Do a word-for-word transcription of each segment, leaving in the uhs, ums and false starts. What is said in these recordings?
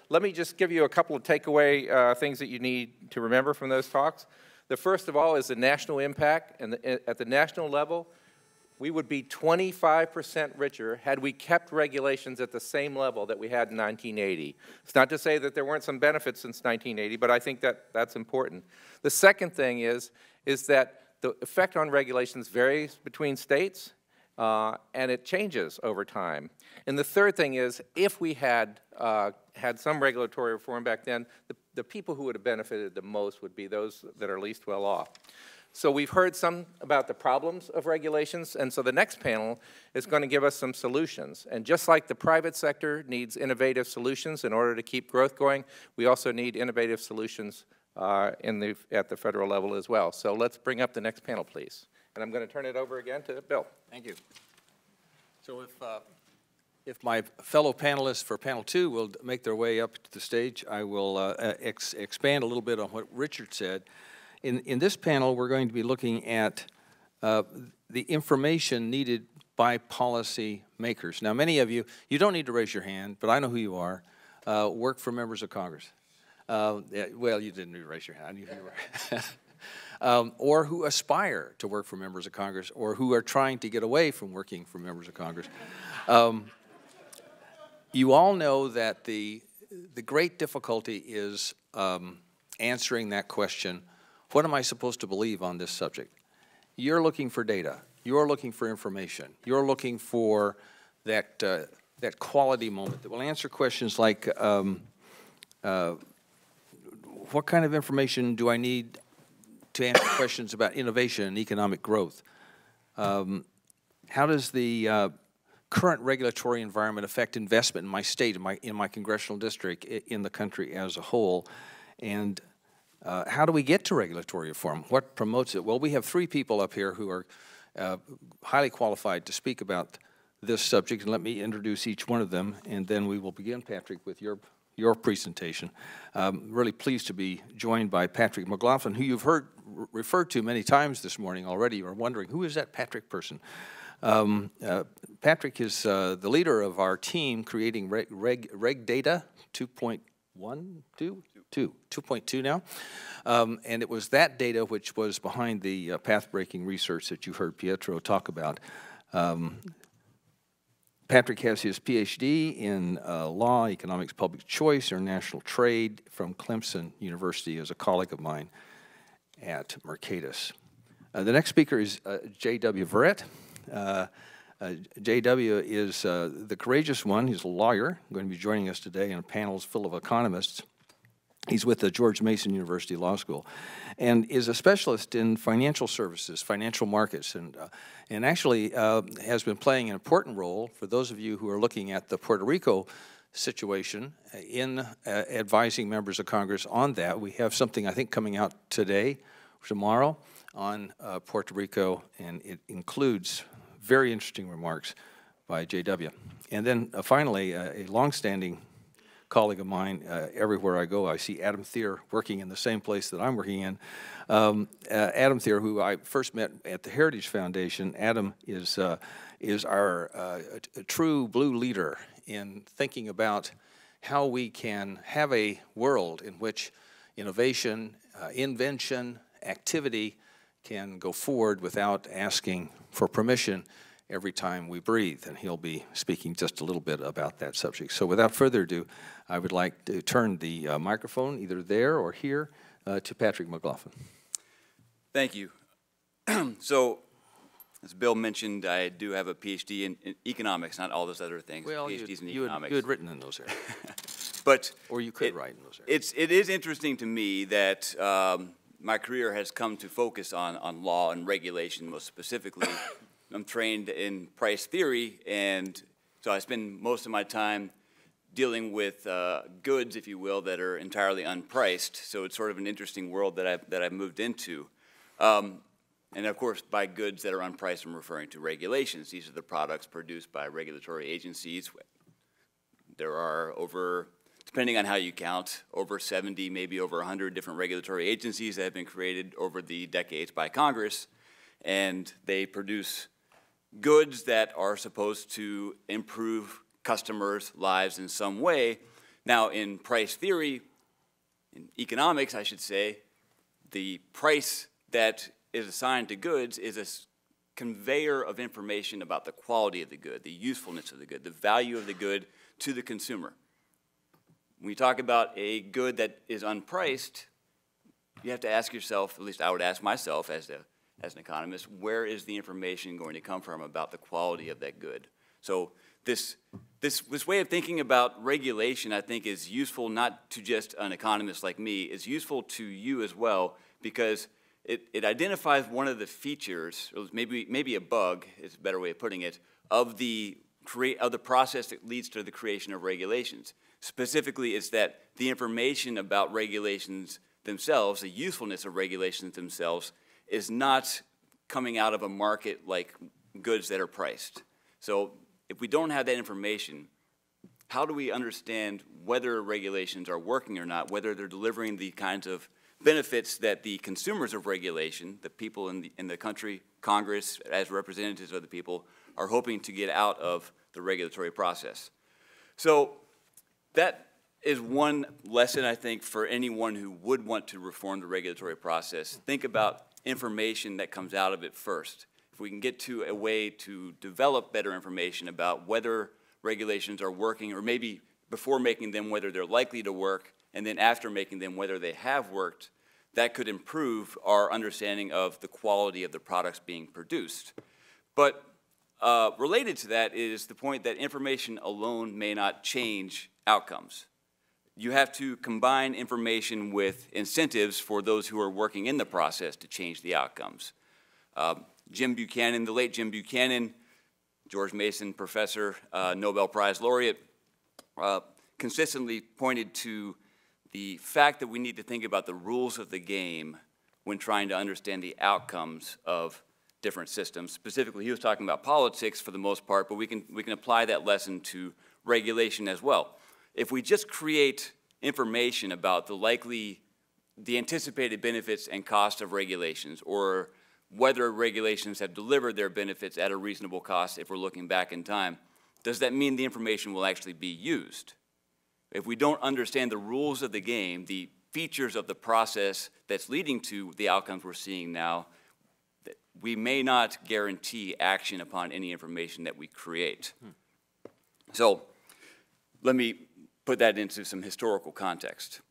let me just give you a couple of takeaway uh, things that you need to remember from those talks. The first of all is the national impact, and the, at the national level, we would be twenty-five percent richer had we kept regulations at the same level that we had in nineteen eighty. It's not to say that there weren't some benefits since nineteen eighty, but I think that that's important. The second thing is, is that the effect on regulations varies between states, uh, and it changes over time. And the third thing is, if we had uh, had some regulatory reform back then, the, the people who would have benefited the most would be those that are least well off. So we've heard some about the problems of regulations, and so the next panel is going to give us some solutions. And just like the private sector needs innovative solutions in order to keep growth going, we also need innovative solutions uh, in the, at the federal level as well. So let's bring up the next panel, please. And I'm going to turn it over again to Bill. Thank you. So if, uh, if my fellow panelists for panel two will make their way up to the stage, I will uh, ex expand a little bit on what Richard said. In, in this panel, we're going to be looking at uh, the information needed by policy makers. Now, many of you, you don't need to raise your hand, but I know who you are, uh, work for members of Congress. Uh, yeah, well, you didn't need to raise your hand. You were um, or who aspire to work for members of Congress, or who are trying to get away from working for members of Congress. Um, you all know that the, the great difficulty is um, answering that question, what am I supposed to believe on this subject? You're looking for data. You're looking for information. You're looking for that, uh, that quality moment that will answer questions like, um, uh, what kind of information do I need to answer questions about innovation and economic growth? Um, how does the uh, current regulatory environment affect investment in my state, in my, in my congressional district, in the country as a whole? And Uh, how do we get to regulatory reform? What promotes it? Well, we have three people up here who are uh, highly qualified to speak about this subject, and let me introduce each one of them, and then we will begin, Patrick, with your, your presentation. Um, really pleased to be joined by Patrick McLaughlin, who you've heard referred to many times this morning already. You're wondering, who is that Patrick person? Um, uh, Patrick is uh, the leader of our team creating Reg, Reg, Reg Data two point one, two? Two, two point two now, um, and it was that data which was behind the uh, path-breaking research that you heard Pietro talk about. Um, Patrick has his P H D in uh, law, economics, public choice, international trade from Clemson University, as a colleague of mine at Mercatus. Uh, the next speaker is uh, J W Verrett. Uh, Uh, J W is uh, the courageous one. He's a lawyer, going to be joining us today in a panel full of economists. He's with the George Mason University Law School and is a specialist in financial services, financial markets, and, uh, and actually uh, has been playing an important role for those of you who are looking at the Puerto Rico situation in uh, advising members of Congress on that. We have something, I think, coming out today or tomorrow on uh, Puerto Rico, and it includes very interesting remarks by J W. And then uh, finally, uh, a longstanding colleague of mine, uh, everywhere I go, I see Adam Thier working in the same place that I'm working in. Um, uh, Adam Thier, who I first met at the Heritage Foundation. Adam is, uh, is our uh, a, a true blue leader in thinking about how we can have a world in which innovation, uh, invention, activity can go forward without asking for permission every time we breathe, and he'll be speaking just a little bit about that subject. So without further ado, I would like to turn the uh, microphone, either there or here, uh, to Patrick McLaughlin. Thank you. So, as Bill mentioned, I do have a P H D in, in economics, not all those other things. Well, P H Ds you, in you, economics. had, you had written in those areas. But or you could it, write in those areas. It's, it is interesting to me that um, my career has come to focus on, on law and regulation most specifically. I'm trained in price theory, and so I spend most of my time dealing with uh, goods, if you will, that are entirely unpriced. So it's sort of an interesting world that I've, that I've moved into. Um, and of course, by goods that are unpriced, I'm referring to regulations. These are the products produced by regulatory agencies. There are over, depending on how you count, over seventy, maybe over one hundred different regulatory agencies that have been created over the decades by Congress, and they produce goods that are supposed to improve customers' lives in some way. Now, in price theory, in economics, I should say, the price that is assigned to goods is a conveyor of information about the quality of the good, the usefulness of the good, the value of the good to the consumer. When you talk about a good that is unpriced, you have to ask yourself, at least I would ask myself as, a, as an economist, where is the information going to come from about the quality of that good? So this, this, this way of thinking about regulation, I think, is useful not to just an economist like me, it's useful to you as well, because it, it identifies one of the features, or maybe, maybe a bug is a better way of putting it, of the, create, of the process that leads to the creation of regulations. Specifically, it's that the information about regulations themselves, the usefulness of regulations themselves, is not coming out of a market like goods that are priced. So if we don't have that information, how do we understand whether regulations are working or not, whether they're delivering the kinds of benefits that the consumers of regulation, the people in the, in the country, Congress, as representatives of the people, are hoping to get out of the regulatory process? So that is one lesson, I think, for anyone who would want to reform the regulatory process. Think about information that comes out of it first. If we can get to a way to develop better information about whether regulations are working, or maybe before making them whether they're likely to work, and then after making them whether they have worked, that could improve our understanding of the quality of the products being produced. But uh, related to that is the point that information alone may not change outcomes. You have to combine information with incentives for those who are working in the process to change the outcomes. Uh, Jim Buchanan, the late Jim Buchanan, George Mason professor, uh, Nobel Prize laureate, uh, consistently pointed to the fact that we need to think about the rules of the game when trying to understand the outcomes of different systems. Specifically, he was talking about politics for the most part, but we can, we can apply that lesson to regulation as well. If we just create information about the likely, the anticipated benefits and cost of regulations, or whether regulations have delivered their benefits at a reasonable cost if we're looking back in time, does that mean the information will actually be used? If we don't understand the rules of the game, the features of the process that's leading to the outcomes we're seeing now, we may not guarantee action upon any information that we create. Hmm. So let me put that into some historical context.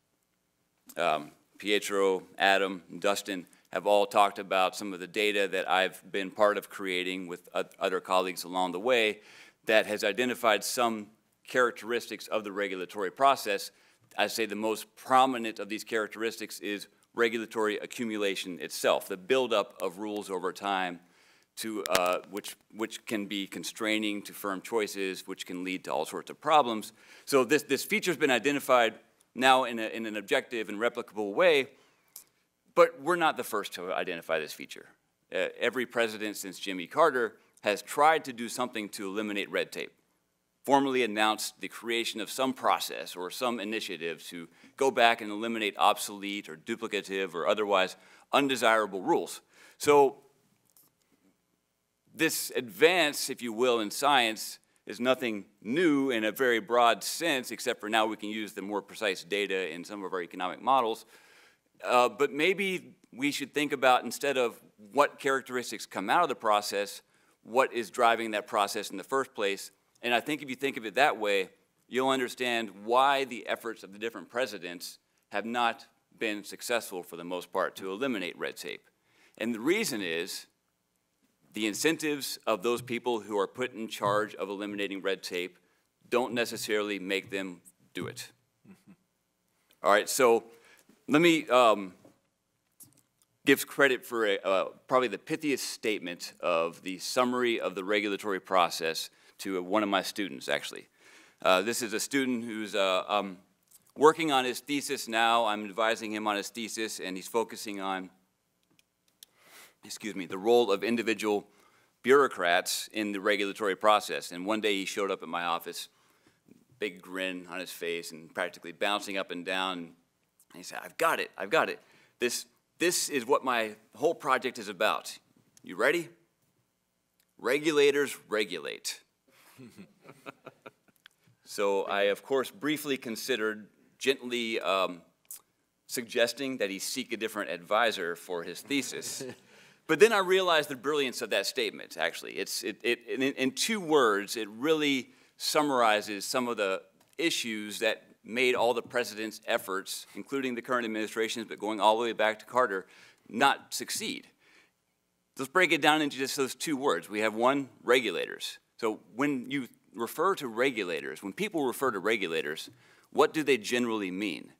Um, Pietro, Adam, and Dustin have all talked about some of the data that I've been part of creating with other colleagues along the way that has identified some characteristics of the regulatory process. I'd say the most prominent of these characteristics is regulatory accumulation itself, the buildup of rules over time, to, uh, which, which can be constraining to firm choices, which can lead to all sorts of problems. So this, this feature's been identified now in, a, in an objective and replicable way, but we're not the first to identify this feature. Uh, every president since Jimmy Carter has tried to do something to eliminate red tape, formally announced the creation of some process or some initiative to go back and eliminate obsolete or duplicative or otherwise undesirable rules. So this advance, if you will, in science is nothing new in a very broad sense, except for now we can use the more precise data in some of our economic models. Uh, but maybe we should think about, instead of what characteristics come out of the process, what is driving that process in the first place. And I think if you think of it that way, you'll understand why the efforts of the different presidents have not been successful for the most part to eliminate red tape. And the reason is the incentives of those people who are put in charge of eliminating red tape don't necessarily make them do it. Mm-hmm. All right, so let me um, give credit for a, uh, probably the pithiest statement of the summary of the regulatory process to one of my students, actually. Uh, this is a student who's uh, um, working on his thesis now. I'm advising him on his thesis, and he's focusing on, excuse me, the role of individual bureaucrats in the regulatory process. And one day he showed up at my office, big grin on his face and practically bouncing up and down. And he said, I've got it, I've got it. This, this is what my whole project is about. You ready? Regulators regulate. So I, of course, briefly considered gently um, suggesting that he seek a different advisor for his thesis. But then I realized the brilliance of that statement, actually. It's, it, it, in, in two words, it really summarizes some of the issues that made all the president's efforts, including the current administration's, but going all the way back to Carter, not succeed. Let's break it down into just those two words. We have one, regulators. So when you refer to regulators, when people refer to regulators, what do they generally mean?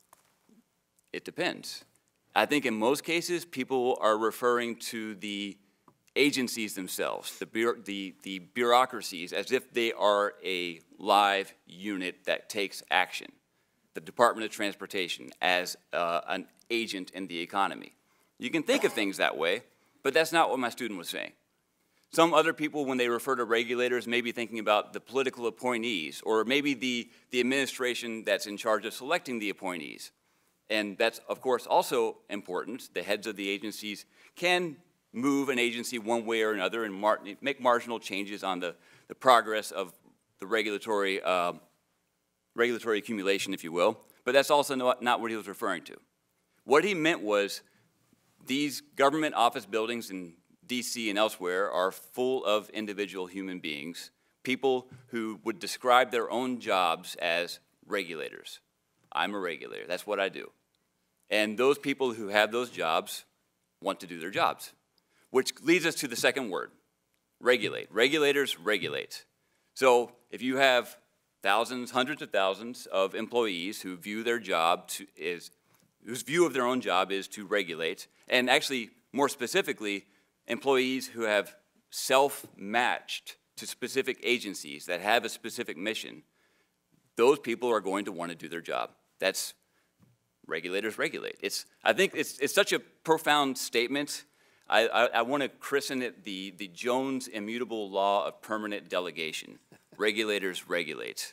It depends. I think in most cases, people are referring to the agencies themselves, the, bureau the, the bureaucracies, as if they are a live unit that takes action. The Department of Transportation as uh, an agent in the economy. You can think of things that way, but that's not what my student was saying. Some other people, when they refer to regulators, may be thinking about the political appointees, or maybe the, the administration that's in charge of selecting the appointees. And that's, of course, also important. The heads of the agencies can move an agency one way or another and mar make marginal changes on the, the progress of the regulatory, uh, regulatory accumulation, if you will. But that's also not, not what he was referring to. What he meant was these government office buildings in D C and elsewhere are full of individual human beings, people who would describe their own jobs as regulators. I'm a regulator. That's what I do. And those people who have those jobs want to do their jobs, which leads us to the second word, regulate. Regulators regulate. So if you have thousands, hundreds of thousands of employees who view their job to, is, whose view of their own job is to regulate, and actually, more specifically, employees who have self-matched to specific agencies that have a specific mission, those people are going to want to do their job. That's regulators regulate. It's, I think it's, it's such a profound statement. I, I, I want to christen it the, the Jones immutable law of permanent delegation. Regulators regulate.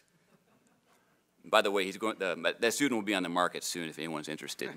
By the way, he's going, uh, that student will be on the market soon if anyone's interested.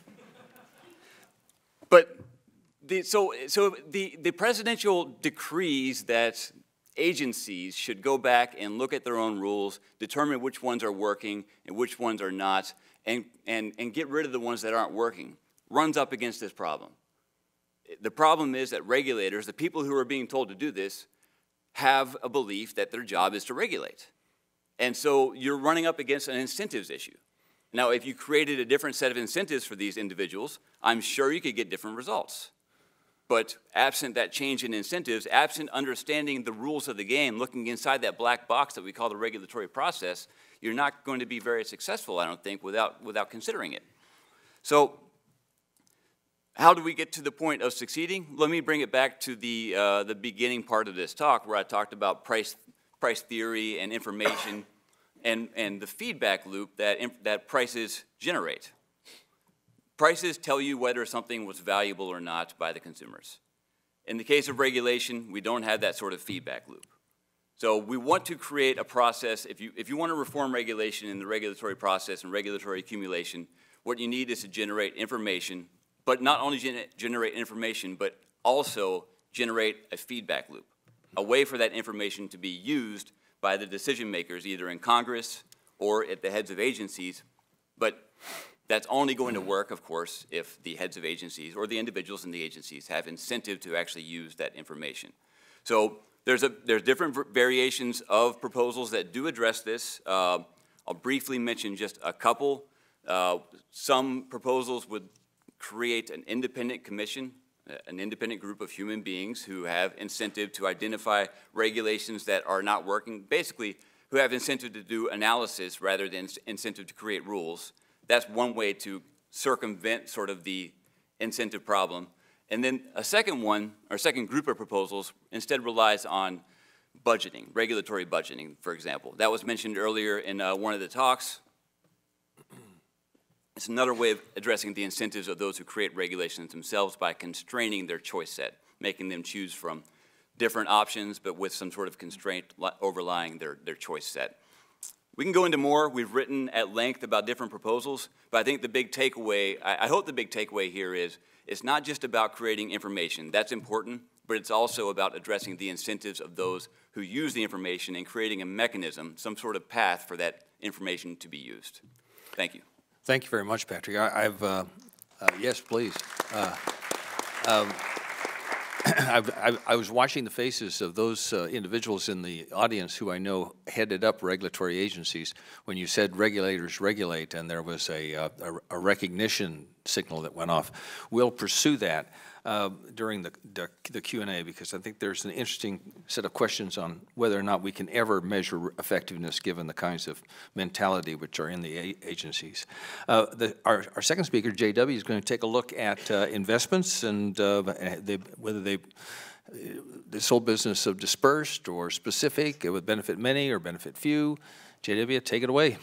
But the, so, so the, the presidential decrees that agencies should go back and look at their own rules, determine which ones are working and which ones are not, and, and, and get rid of the ones that aren't working, runs up against this problem. The problem is that regulators, the people who are being told to do this, have a belief that their job is to regulate. And so you're running up against an incentives issue. Now, if you created a different set of incentives for these individuals, I'm sure you could get different results. But absent that change in incentives, absent understanding the rules of the game, looking inside that black box that we call the regulatory process, you're not going to be very successful, I don't think, without, without considering it. So how do we get to the point of succeeding? Let me bring it back to the, uh, the beginning part of this talk where I talked about price, price theory and information and, and the feedback loop that, that prices generate. Prices tell you whether something was valuable or not by the consumers. In the case of regulation, we don't have that sort of feedback loop. So we want to create a process, if you, if you want to reform regulation in the regulatory process and regulatory accumulation, what you need is to generate information, but not only gen generate information, but also generate a feedback loop, a way for that information to be used by the decision makers, either in Congress or at the heads of agencies, but that's only going to work, of course, if the heads of agencies or the individuals in the agencies have incentive to actually use that information. So there's, a, there's different variations of proposals that do address this. Uh, I'll briefly mention just a couple. Uh, some proposals would create an independent commission, an independent group of human beings who have incentive to identify regulations that are not working, basically who have incentive to do analysis rather than incentive to create rules. That's one way to circumvent sort of the incentive problem. And then a second one, or second group of proposals, instead relies on budgeting, regulatory budgeting, for example. That was mentioned earlier in uh, one of the talks. It's another way of addressing the incentives of those who create regulations themselves by constraining their choice set, making them choose from different options, but with some sort of constraint overlying their, their choice set. We can go into more. We've written at length about different proposals, but I think the big takeaway, I, I hope the big takeaway here is, it's not just about creating information. That's important, but it's also about addressing the incentives of those who use the information and creating a mechanism, some sort of path for that information to be used. Thank you. Thank you very much, Patrick. I, I've, uh, uh, yes, please. Uh, um, I've, I, I was watching the faces of those uh, individuals in the audience who I know headed up regulatory agencies when you said regulators regulate, and there was a, uh, a, a recognition signal that went off. We'll pursue that uh, during the, the, the Q and A, because I think there's an interesting set of questions on whether or not we can ever measure effectiveness given the kinds of mentality which are in the a agencies. Uh, the, our, our second speaker, J W, is going to take a look at uh, investments and uh, they, whether they this whole business of dispersed or specific, it would benefit many or benefit few. J W, take it away.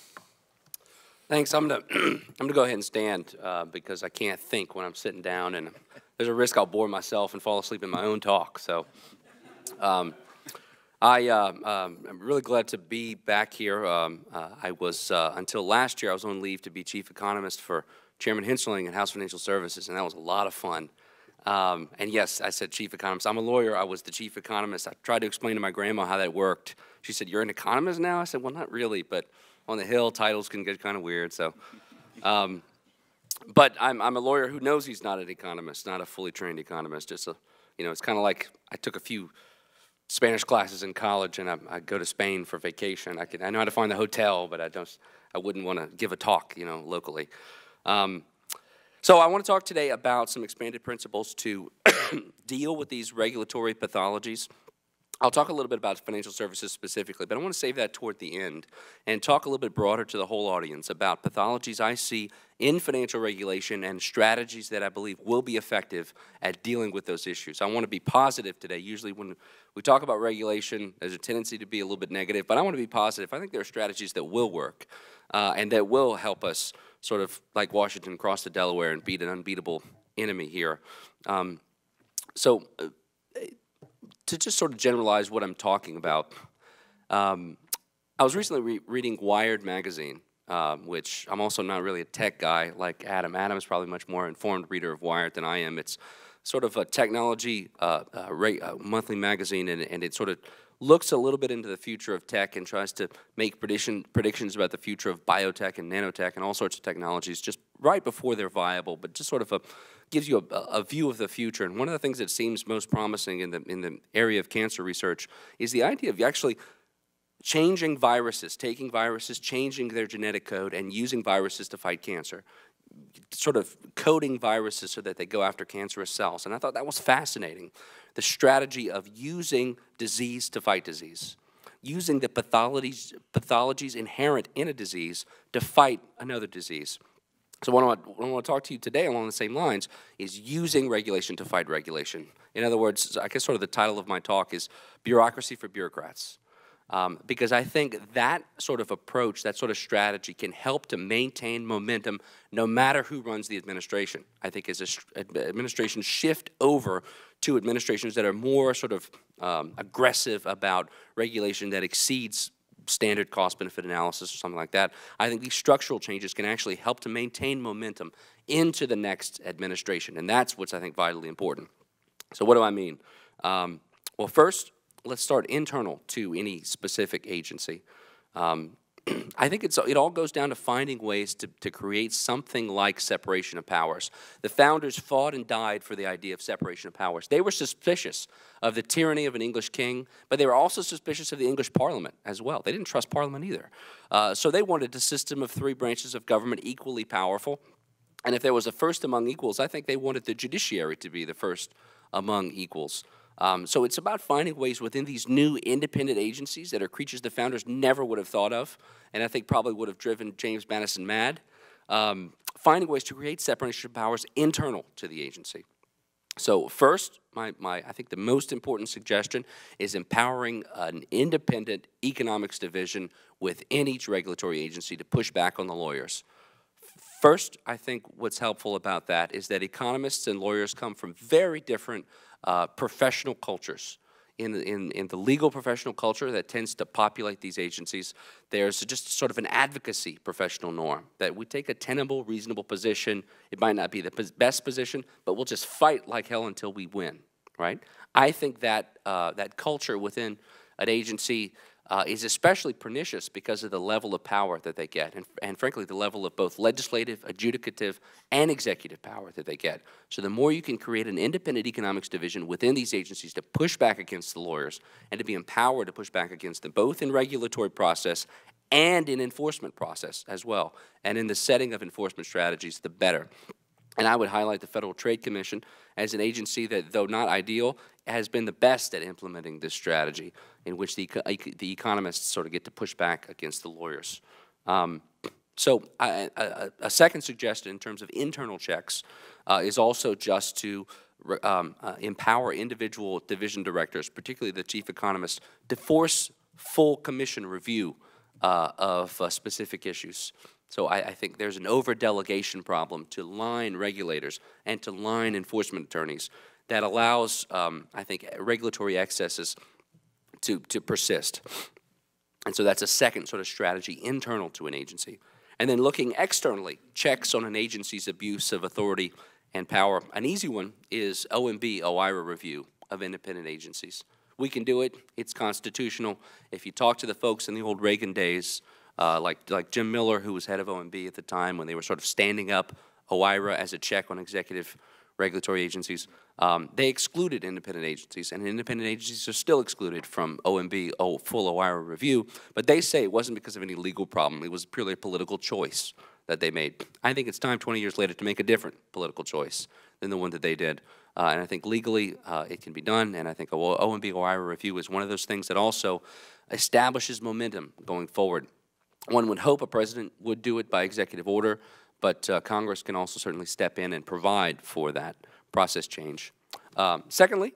Thanks. I'm gonna I'm gonna go ahead and stand uh, because I can't think when I'm sitting down, and there's a risk I'll bore myself and fall asleep in my own talk. So, um, I uh, um, I'm really glad to be back here. Um, uh, I was uh, until last year I was on leave to be chief economist for Chairman Hensling at House Financial Services, and that was a lot of fun. Um, and yes, I said chief economist. I'm a lawyer. I was the chief economist. I tried to explain to my grandma how that worked. She said, "You're an economist now?" I said, "Well, not really, but on the Hill, titles can get kind of weird." So, um, but I'm, I'm a lawyer who knows he's not an economist, not a fully trained economist. Just a, you know, it's kind of like I took a few Spanish classes in college, and I, I go to Spain for vacation. I can I know how to find the hotel, but I don't. I wouldn't want to give a talk, you know, locally. Um, so I want to talk today about some expanded principles to deal with these regulatory pathologies. I'll talk a little bit about financial services specifically, but I want to save that toward the end and talk a little bit broader to the whole audience about pathologies I see in financial regulation and strategies that I believe will be effective at dealing with those issues. I want to be positive today. Usually when we talk about regulation, there's a tendency to be a little bit negative, but I want to be positive. I think there are strategies that will work uh, and that will help us sort of like Washington cross the Delaware and beat an unbeatable enemy here. Um, so. Uh, To just sort of generalize what I'm talking about, um, I was recently re reading Wired magazine, um, which I'm also not really a tech guy like Adam. Adam is probably much more informed reader of Wired than I am. It's sort of a technology uh, uh, rate, uh, monthly magazine, and, and it sort of looks a little bit into the future of tech and tries to make prediction, predictions about the future of biotech and nanotech and all sorts of technologies just right before they're viable, but just sort of a gives you a, a view of the future. And one of the things that seems most promising in the, in the area of cancer research is the idea of actually changing viruses, taking viruses, changing their genetic code, and using viruses to fight cancer, sort of coding viruses so that they go after cancerous cells. And I thought that was fascinating, the strategy of using disease to fight disease, using the pathologies, pathologies inherent in a disease to fight another disease. So what I, want, what I want to talk to you today along the same lines is using regulation to fight regulation. In other words, I guess sort of the title of my talk is Bureaucracy for Bureaucrats. Um, because I think that sort of approach, that sort of strategy can help to maintain momentum no matter who runs the administration. I think as a, administrations shift over to administrations that are more sort of um, aggressive about regulation that exceeds standard cost-benefit analysis or something like that, I think these structural changes can actually help to maintain momentum into the next administration, and that's what's, I think, vitally important. So what do I mean? Um, well, first, let's start internal to any specific agency. Um, I think it's, it all goes down to finding ways to, to create something like separation of powers. The founders fought and died for the idea of separation of powers. They were suspicious of the tyranny of an English king, but they were also suspicious of the English Parliament as well. They didn't trust Parliament either. Uh, so they wanted a system of three branches of government equally powerful. And if there was a first among equals, I think they wanted the judiciary to be the first among equals. Um, so it's about finding ways within these new independent agencies that are creatures the founders never would have thought of, and I think probably would have driven James Madison mad, um, finding ways to create separation of powers internal to the agency. So first, my, my, I think the most important suggestion is empowering an independent economics division within each regulatory agency to push back on the lawyers. First, I think what's helpful about that is that economists and lawyers come from very different uh, professional cultures. In the, in, in the legal professional culture that tends to populate these agencies, there's just sort of an advocacy professional norm that we take a tenable, reasonable position. It might not be the best position, but we'll just fight like hell until we win, right? I think that, uh, that culture within an agency uh, is especially pernicious because of the level of power that they get, and, and frankly, the level of both legislative, adjudicative, and executive power that they get. So the more you can create an independent economics division within these agencies to push back against the lawyers and to be empowered to push back against them, both in regulatory process and in enforcement process as well, and in the setting of enforcement strategies, the better. And I would highlight the Federal Trade Commission as an agency that, though not ideal, has been the best at implementing this strategy in which the, the economists sort of get to push back against the lawyers. Um, so I, a, a second suggestion in terms of internal checks uh, is also just to um, uh, empower individual division directors, particularly the chief economist, to force full commission review uh, of uh, specific issues. So I, I think there's an over-delegation problem to line regulators and to line enforcement attorneys that allows, um, I think, regulatory excesses to, to persist. And so that's a second sort of strategy internal to an agency. And then looking externally, checks on an agency's abuse of authority and power. An easy one is O M B O I R A review of independent agencies. We can do it. It's constitutional. If you talk to the folks in the old Reagan days, uh, like, like Jim Miller, who was head of O M B at the time when they were sort of standing up O I R A as a check on executive regulatory agencies, um, they excluded independent agencies, and independent agencies are still excluded from O M B oh, full O I R A review, but they say it wasn't because of any legal problem. It was purely a political choice that they made. I think it's time twenty years later to make a different political choice than the one that they did. Uh, and I think legally uh, it can be done, and I think O M B O I R A review is one of those things that also establishes momentum going forward. One would hope a president would do it by executive order, but uh, Congress can also certainly step in and provide for that process change. Um, secondly,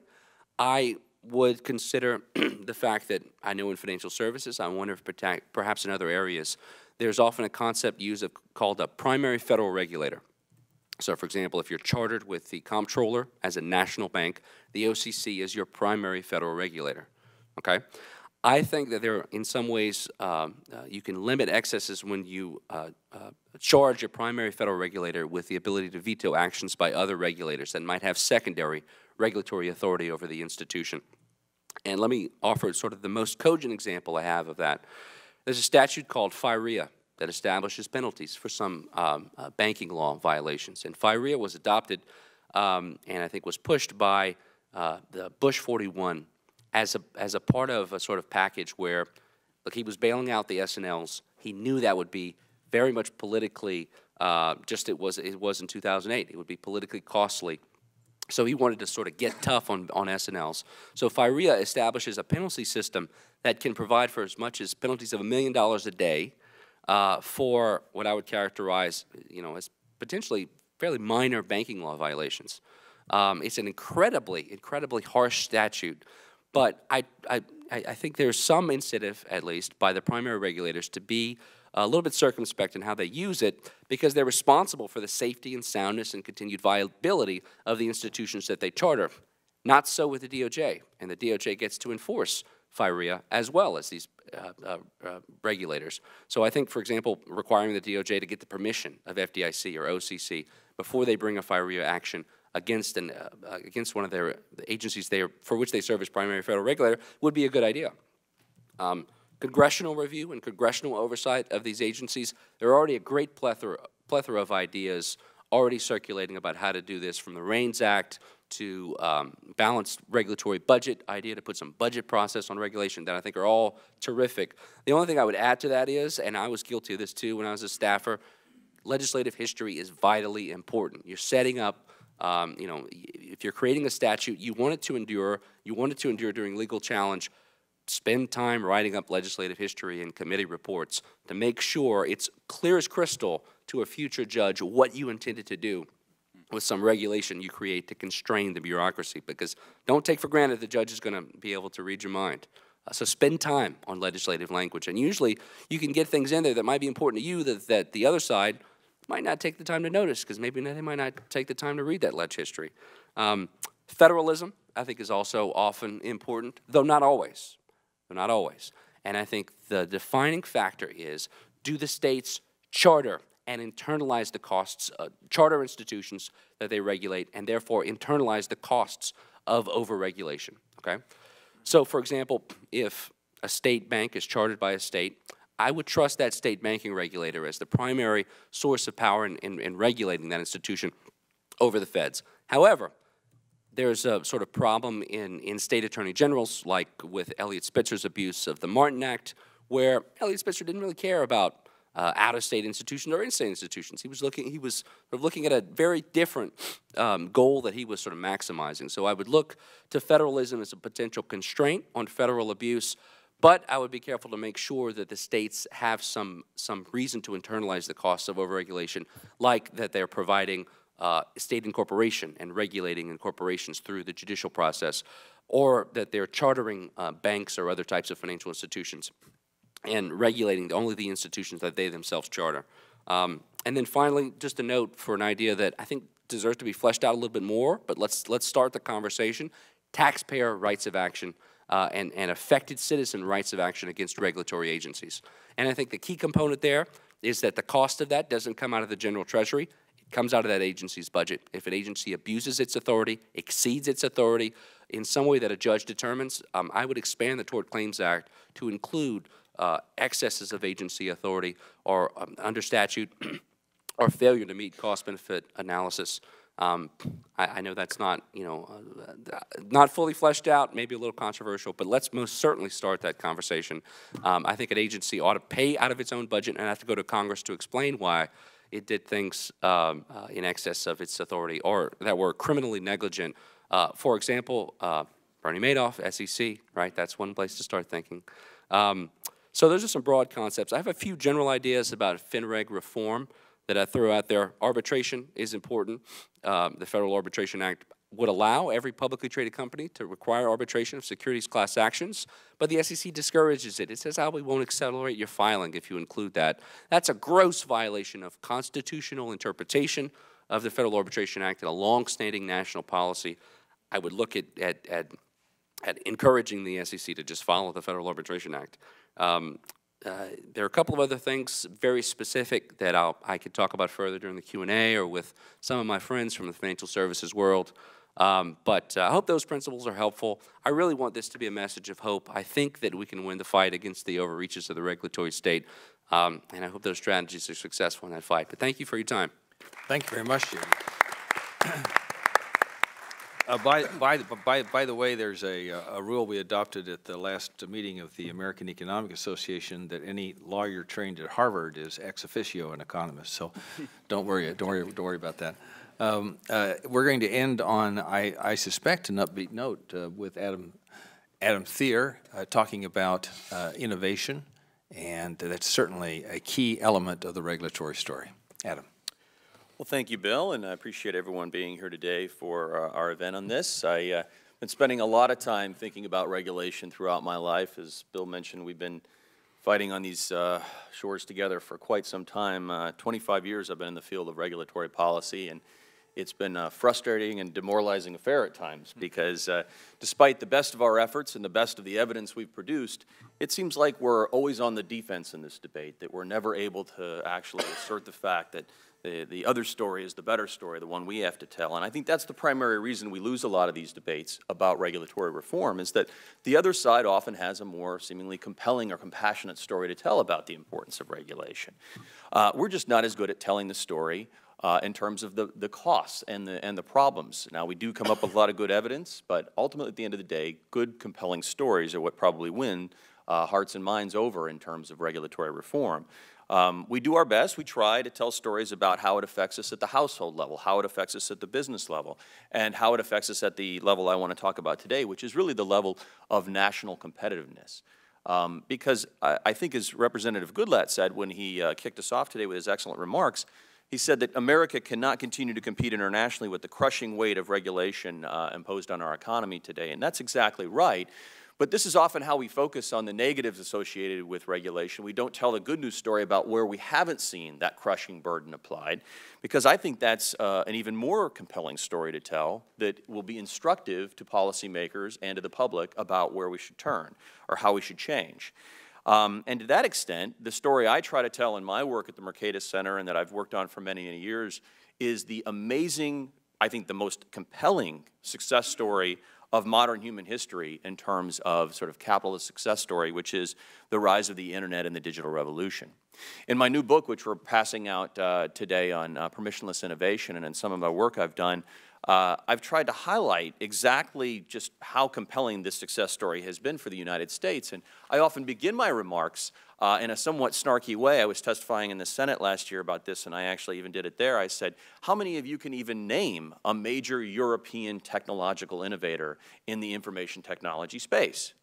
I would consider the fact that I know in financial services, I wonder if perhaps in other areas, there's often a concept used of, called a primary federal regulator. So, for example, if you're chartered with the comptroller as a national bank, the O C C is your primary federal regulator, okay? I think that there, in some ways, um, uh, you can limit excesses when you uh, uh, charge your primary federal regulator with the ability to veto actions by other regulators that might have secondary regulatory authority over the institution. And let me offer sort of the most cogent example I have of that. There's a statute called FIREA that establishes penalties for some um, uh, banking law violations. And FIREA was adopted um, and I think was pushed by uh, the Bush forty-one as a, as a part of a sort of package where, look, he was bailing out the S N Ls. He knew that would be very much politically, uh, just it was, it was in two thousand eight. It would be politically costly. So he wanted to sort of get tough on, on S N Ls. So FIREA establishes a penalty system that can provide for as much as penalties of a million dollars a day uh, for what I would characterize, you know, as potentially fairly minor banking law violations. Um, it's an incredibly, incredibly harsh statute, but I, I, I think there's some incentive, at least, by the primary regulators to be a little bit circumspect in how they use it because they're responsible for the safety and soundness and continued viability of the institutions that they charter. Not so with the D O J, and the D O J gets to enforce FIREA as well as these uh, uh, uh, regulators. So I think, for example, requiring the D O J to get the permission of F D I C or O C C before they bring a FIREA action against, an, uh, against one of their the agencies they are, for which they serve as primary federal regulator would be a good idea. Um, Congressional review and congressional oversight of these agencies, there are already a great plethora, plethora of ideas already circulating about how to do this, from the REINS Act to um, balanced regulatory budget idea to put some budget process on regulation that I think are all terrific. The only thing I would add to that is, and I was guilty of this too when I was a staffer, legislative history is vitally important. You're setting up, um, you know, if you're creating a statute, you want it to endure, you want it to endure during legal challenge. Spend time writing up legislative history and committee reports to make sure it's clear as crystal to a future judge what you intended to do with some regulation you create to constrain the bureaucracy, because don't take for granted the judge is going to be able to read your mind. Uh, so spend time on legislative language, and usually you can get things in there that might be important to you that, that the other side might not take the time to notice, because maybe they might not take the time to read that leg history. Um, federalism, I think, is also often important, though not always. But not always. And I think the defining factor is, do the states charter and internalize the costs, uh, charter institutions that they regulate, and therefore internalize the costs of overregulation, okay? So, for example, if a state bank is chartered by a state, I would trust that state banking regulator as the primary source of power in, in, in regulating that institution over the feds. However, there's a sort of problem in, in state attorney generals, like with Eliot Spitzer's abuse of the Martin Act, where Eliot Spitzer didn't really care about uh, out-of-state institutions or in-state institutions. He was looking, he was sort of looking at a very different um, goal that he was sort of maximizing. So I would look to federalism as a potential constraint on federal abuse, but I would be careful to make sure that the states have some, some reason to internalize the costs of overregulation, like that they're providing Uh, state incorporation and regulating incorporations through the judicial process, or that they're chartering uh, banks or other types of financial institutions and regulating only the institutions that they themselves charter. Um, and then finally, just a note for an idea that I think deserves to be fleshed out a little bit more, but let's, let's start the conversation: taxpayer rights of action uh, and, and affected citizen rights of action against regulatory agencies. And I think the key component there is that the cost of that doesn't come out of the general treasury. Comes out of that agency's budget. If an agency abuses its authority, exceeds its authority in some way that a judge determines, um, I would expand the Tort Claims Act to include uh, excesses of agency authority or um, under statute or failure to meet cost-benefit analysis. Um, I, I know that's not, you know, uh, not fully fleshed out, maybe a little controversial, but let's most certainly start that conversation. Um, I think an agency ought to pay out of its own budget and have to go to Congress to explain why it did things um, uh, in excess of its authority or that were criminally negligent. Uh, for example, uh, Bernie Madoff, S E C, right? That's one place to start thinking. Um, so those are some broad concepts. I have a few general ideas about FinReg reform that I threw out there. Arbitration is important. Um, the Federal Arbitration Act would allow every publicly traded company to require arbitration of securities class actions, but the S E C discourages it. It says, oh, we won't accelerate your filing if you include that. That's a gross violation of constitutional interpretation of the Federal Arbitration Act and a long-standing national policy. I would look at, at, at, at encouraging the S E C to just follow the Federal Arbitration Act. Um, uh, there are a couple of other things very specific that I'll, I could talk about further during the Q and A or with some of my friends from the financial services world. Um, but uh, I hope those principles are helpful. I really want this to be a message of hope. I think that we can win the fight against the overreaches of the regulatory state, um, and I hope those strategies are successful in that fight. But thank you for your time. Thank you very much, Jim. uh, by, by, by, by the way, there's a, a rule we adopted at the last meeting of the American Economic Association that any lawyer trained at Harvard is ex officio an economist. So don't worry, don't worry, don't worry about that. Um, uh, we're going to end on, I, I suspect, an upbeat note uh, with Adam, Adam Thier uh, talking about uh, innovation, and that's certainly a key element of the regulatory story. Adam. Well, thank you, Bill, and I appreciate everyone being here today for uh, our event on this. I've uh, been spending a lot of time thinking about regulation throughout my life. As Bill mentioned, we've been fighting on these uh, shores together for quite some time. Uh, twenty-five years I've been in the field of regulatory policy, and it's been a frustrating and demoralizing affair at times because uh, despite the best of our efforts and the best of the evidence we've produced, it seems like we're always on the defense in this debate, that we're never able to actually assert the fact that the, the other story is the better story, the one we have to tell. And I think that's the primary reason we lose a lot of these debates about regulatory reform, is that the other side often has a more seemingly compelling or compassionate story to tell about the importance of regulation. Uh, we're just not as good at telling the story Uh, in terms of the, the costs and the, and the problems. Now, we do come up with a lot of good evidence, but ultimately at the end of the day, good, compelling stories are what probably win uh, hearts and minds over in terms of regulatory reform. Um, we do our best. We try to tell stories about how it affects us at the household level, how it affects us at the business level, and how it affects us at the level I want to talk about today, which is really the level of national competitiveness. Um, because I, I think, as Representative Goodlatte said when he uh, kicked us off today with his excellent remarks, he said that America cannot continue to compete internationally with the crushing weight of regulation uh, imposed on our economy today, and that's exactly right. But this is often how we focus on the negatives associated with regulation. We don't tell the good news story about where we haven't seen that crushing burden applied, because I think that's uh, an even more compelling story to tell that will be instructive to policymakers and to the public about where we should turn or how we should change. Um, and to that extent, the story I try to tell in my work at the Mercatus Center and that I've worked on for many, many years is the amazing, I think the most compelling success story of modern human history in terms of sort of capitalist success story, which is the rise of the internet and the digital revolution. In my new book, which we're passing out uh, today on uh, permissionless innovation, and in some of my work I've done, uh, I've tried to highlight exactly just how compelling this success story has been for the United States. And I often begin my remarks uh, in a somewhat snarky way. I was testifying in the Senate last year about this, and I actually even did it there. I said, how many of you can even name a major European technological innovator in the information technology space?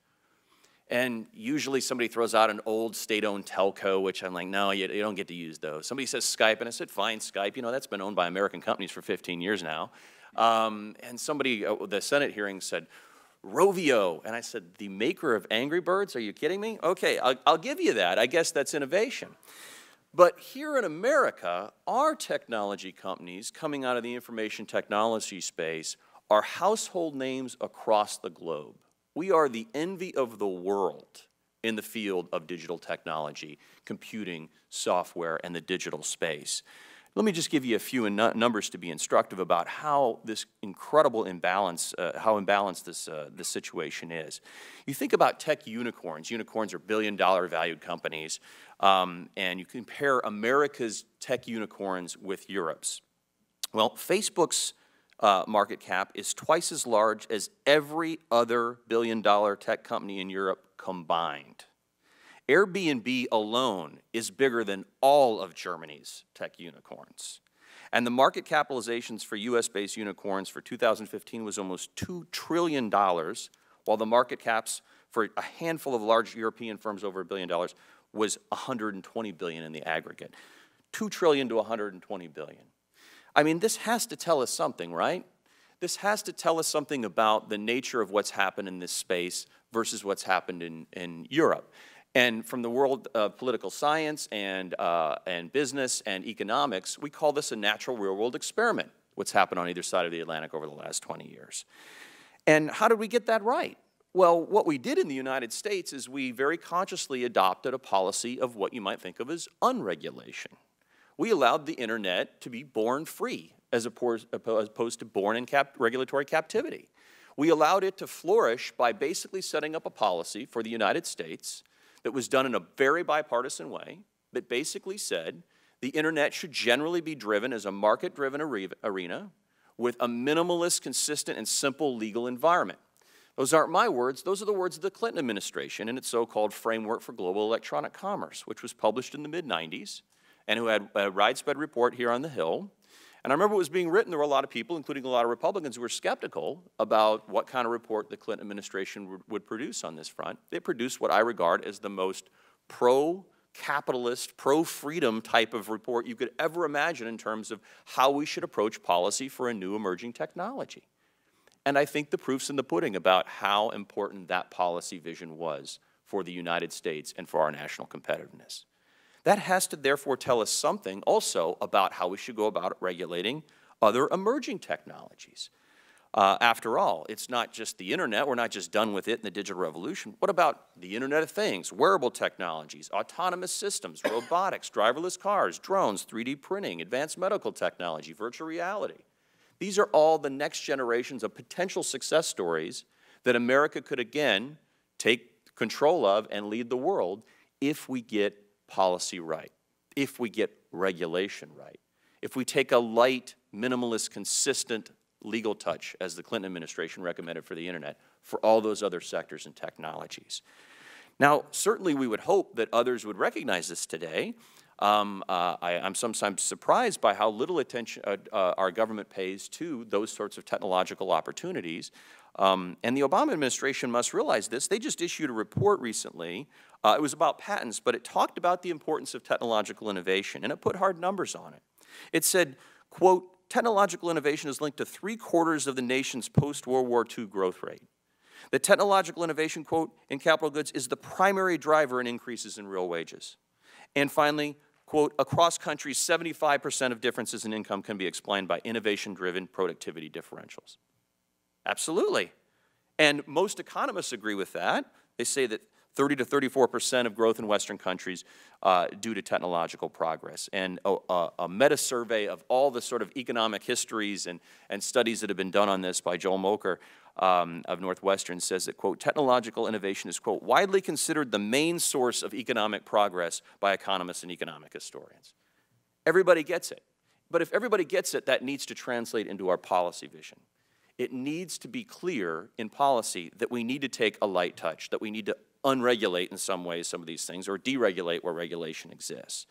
And usually somebody throws out an old state-owned telco, which I'm like, no, you, you don't get to use those. Somebody says Skype, and I said, fine, Skype. You know, that's been owned by American companies for fifteen years now. Um, and somebody, uh, the Senate hearing said, Rovio. And I said, the maker of Angry Birds? Are you kidding me? Okay, I'll, I'll give you that. I guess that's innovation. But here in America, our technology companies coming out of the information technology space are household names across the globe. We are the envy of the world in the field of digital technology, computing, software, and the digital space. Let me just give you a few numbers to be instructive about how this incredible imbalance, uh, how imbalanced this, uh, this situation is. You think about tech unicorns. Unicorns are billion-dollar valued companies, um, and you compare America's tech unicorns with Europe's. Well, Facebook's uh, market cap is twice as large as every other billion-dollar tech company in Europe combined. Airbnb alone is bigger than all of Germany's tech unicorns. And the market capitalizations for U S-based unicorns for two thousand fifteen was almost two trillion dollars, while the market caps for a handful of large European firms over a billion dollars was one hundred twenty billion dollars in the aggregate. two trillion dollars to one hundred twenty billion dollars. I mean, this has to tell us something, right? This has to tell us something about the nature of what's happened in this space versus what's happened in, in Europe. And from the world of political science and, uh, and business and economics, we call this a natural real-world experiment, what's happened on either side of the Atlantic over the last twenty years. And how did we get that right? Well, what we did in the United States is we very consciously adopted a policy of what you might think of as unregulation. We allowed the internet to be born free as opposed to born in cap regulatory captivity. We allowed it to flourish by basically setting up a policy for the United States that was done in a very bipartisan way that basically said the internet should generally be driven as a market-driven arena with a minimalist, consistent, and simple legal environment. Those aren't my words. Those are the words of the Clinton administration in its so-called Framework for Global Electronic Commerce, which was published in the mid nineties, and who had a widespread report here on the Hill. And I remember it was being written, there were a lot of people, including a lot of Republicans, who were skeptical about what kind of report the Clinton administration would, would produce on this front. They produced what I regard as the most pro-capitalist, pro-freedom type of report you could ever imagine in terms of how we should approach policy for a new emerging technology. And I think the proof's in the pudding about how important that policy vision was for the United States and for our national competitiveness. That has to therefore tell us something also about how we should go about regulating other emerging technologies. Uh, after all, it's not just the internet. We're not just done with it in the digital revolution. What about the Internet of Things, wearable technologies, autonomous systems, robotics, driverless cars, drones, three D printing, advanced medical technology, virtual reality? These are all the next generations of potential success stories that America could, again, take control of and lead the world if we get policy right, if we get regulation right, if we take a light, minimalist, consistent legal touch, as the Clinton administration recommended for the internet, for all those other sectors and technologies. Now, certainly we would hope that others would recognize this today. Um, uh, I, I'm sometimes surprised by how little attention uh, uh, our government pays to those sorts of technological opportunities. Um, and the Obama administration must realize this. They just issued a report recently. Uh, it was about patents, but it talked about the importance of technological innovation, and it put hard numbers on it. It said, quote, technological innovation is linked to three quarters of the nation's post-World War Two growth rate. The technological innovation, quote, in capital goods is the primary driver in increases in real wages. And finally, quote, across countries, seventy-five percent of differences in income can be explained by innovation-driven productivity differentials. Absolutely. And most economists agree with that. They say that thirty to thirty-four percent of growth in Western countries uh, due to technological progress. And a, a, a meta-survey of all the sort of economic histories and, and studies that have been done on this by Joel Mocher um, of Northwestern says that, quote, technological innovation is, quote, widely considered the main source of economic progress by economists and economic historians. Everybody gets it. But if everybody gets it, that needs to translate into our policy vision. It needs to be clear in policy that we need to take a light touch, that we need to unregulate in some ways some of these things, or deregulate where regulation exists.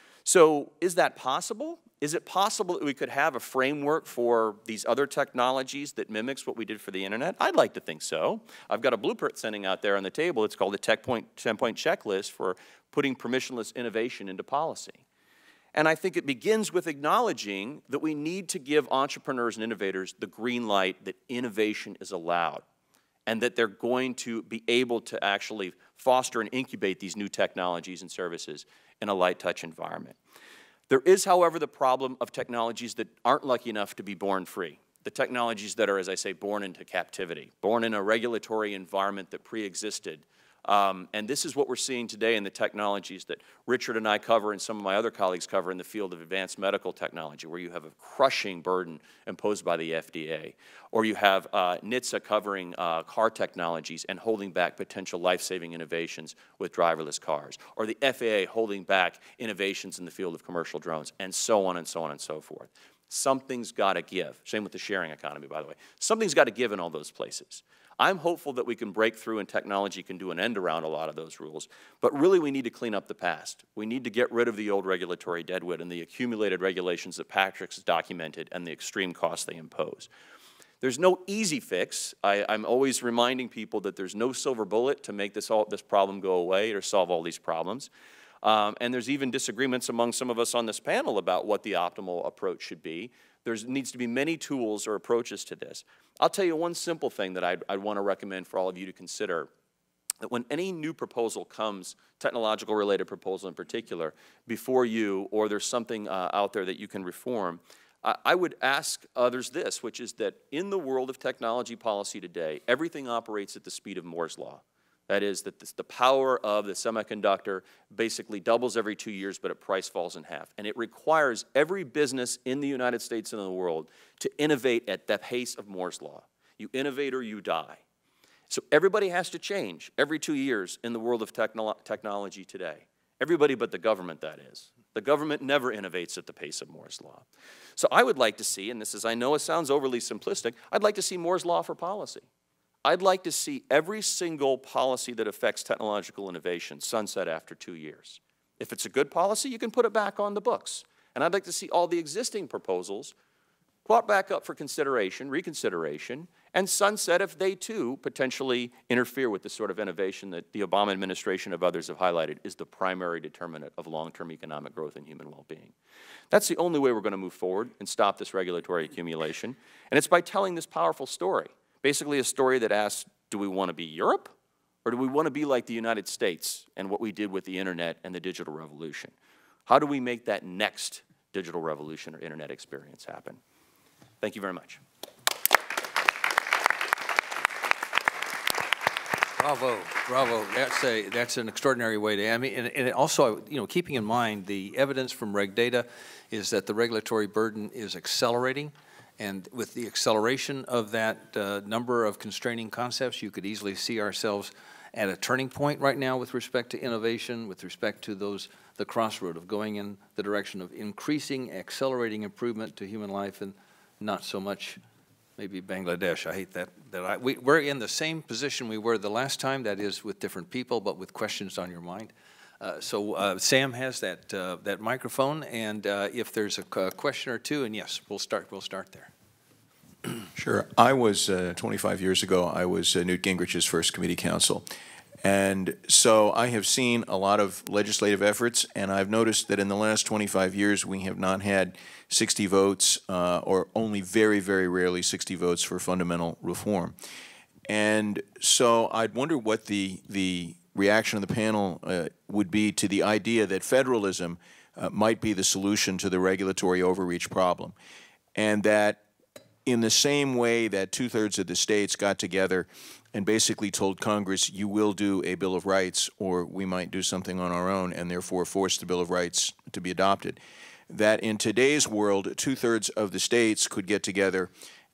So is that possible? Is it possible that we could have a framework for these other technologies that mimics what we did for the internet? I'd like to think so. I've got a blueprint sitting out there on the table. It's called the ten-point checklist for putting permissionless innovation into policy. And I think it begins with acknowledging that we need to give entrepreneurs and innovators the green light that innovation is allowed, and that they're going to be able to actually foster and incubate these new technologies and services in a light touch environment. There is, however, the problem of technologies that aren't lucky enough to be born free. The technologies that are, as I say, born into captivity, born in a regulatory environment that pre-existed. Um, and this is what we're seeing today in the technologies that Richard and I cover and some of my other colleagues cover in the field of advanced medical technology, where you have a crushing burden imposed by the F D A. Or you have uh, N H T S A covering uh, car technologies and holding back potential life-saving innovations with driverless cars. Or the F A A holding back innovations in the field of commercial drones, and so on and so on and so forth. Something's got to give. Same with the sharing economy, by the way. Something's got to give in all those places. I'm hopeful that we can break through and technology can do an end around a lot of those rules, but really we need to clean up the past. We need to get rid of the old regulatory deadwood and the accumulated regulations that Patrick's documented and the extreme costs they impose. There's no easy fix. I, I'm always reminding people that there's no silver bullet to make this, all, this problem go away or solve all these problems. Um, and there's even disagreements among some of us on this panel about what the optimal approach should be. There needs to be many tools or approaches to this. I'll tell you one simple thing that I'd, I'd want to recommend for all of you to consider, that when any new proposal comes, technological related proposal in particular, before you, or there's something uh, out there that you can reform, I, I would ask others this, which is that in the world of technology policy today, everything operates at the speed of Moore's law. That is, that this, the power of the semiconductor basically doubles every two years, but its price falls in half. And it requires every business in the United States and in the world to innovate at the pace of Moore's law. You innovate or you die. So everybody has to change every two years in the world of technolo technology today. Everybody but the government, that is. The government never innovates at the pace of Moore's law. So I would like to see, and this is, I know it sounds overly simplistic, I'd like to see Moore's law for policy. I'd like to see every single policy that affects technological innovation sunset after two years. If it's a good policy, you can put it back on the books. And I'd like to see all the existing proposals brought back up for consideration, reconsideration, and sunset if they too potentially interfere with the sort of innovation that the Obama administration and others have highlighted is the primary determinant of long-term economic growth and human well-being. That's the only way we're going to move forward and stop this regulatory accumulation. And it's by telling this powerful story. Basically a story that asks, do we want to be Europe, or do we want to be like the United States and what we did with the internet and the digital revolution? How do we make that next digital revolution or internet experience happen? Thank you very much. Bravo, bravo. That's a that's an extraordinary way to. I mean, and, and also, you know, keeping in mind the evidence from reg data is that the regulatory burden is accelerating. And with the acceleration of that uh, number of constraining concepts, you could easily see ourselves at a turning point right now with respect to innovation, with respect to those the crossroad of going in the direction of increasing, accelerating improvement to human life, and not so much maybe Bangladesh. I hate that. that I, we, we're in the same position we were the last time, that is with different people, but with questions on your mind. Uh, so uh, Sam has that uh, that microphone, and uh, if there's a question or two, and yes, we'll start. We'll start there. Sure. I was uh, twenty-five years ago. I was uh, Newt Gingrich's first committee counsel, and so I have seen a lot of legislative efforts, and I've noticed that in the last twenty-five years we have not had sixty votes, uh, or only very, very rarely sixty votes for fundamental reform. And so I'd wonder what the the reaction of the panel uh, would be to the idea that federalism uh, might be the solution to the regulatory overreach problem, and that in the same way that two-thirds of the states got together and basically told Congress, you will do a Bill of Rights or we might do something on our own, and therefore forced the Bill of Rights to be adopted, that in today's world, two-thirds of the states could get together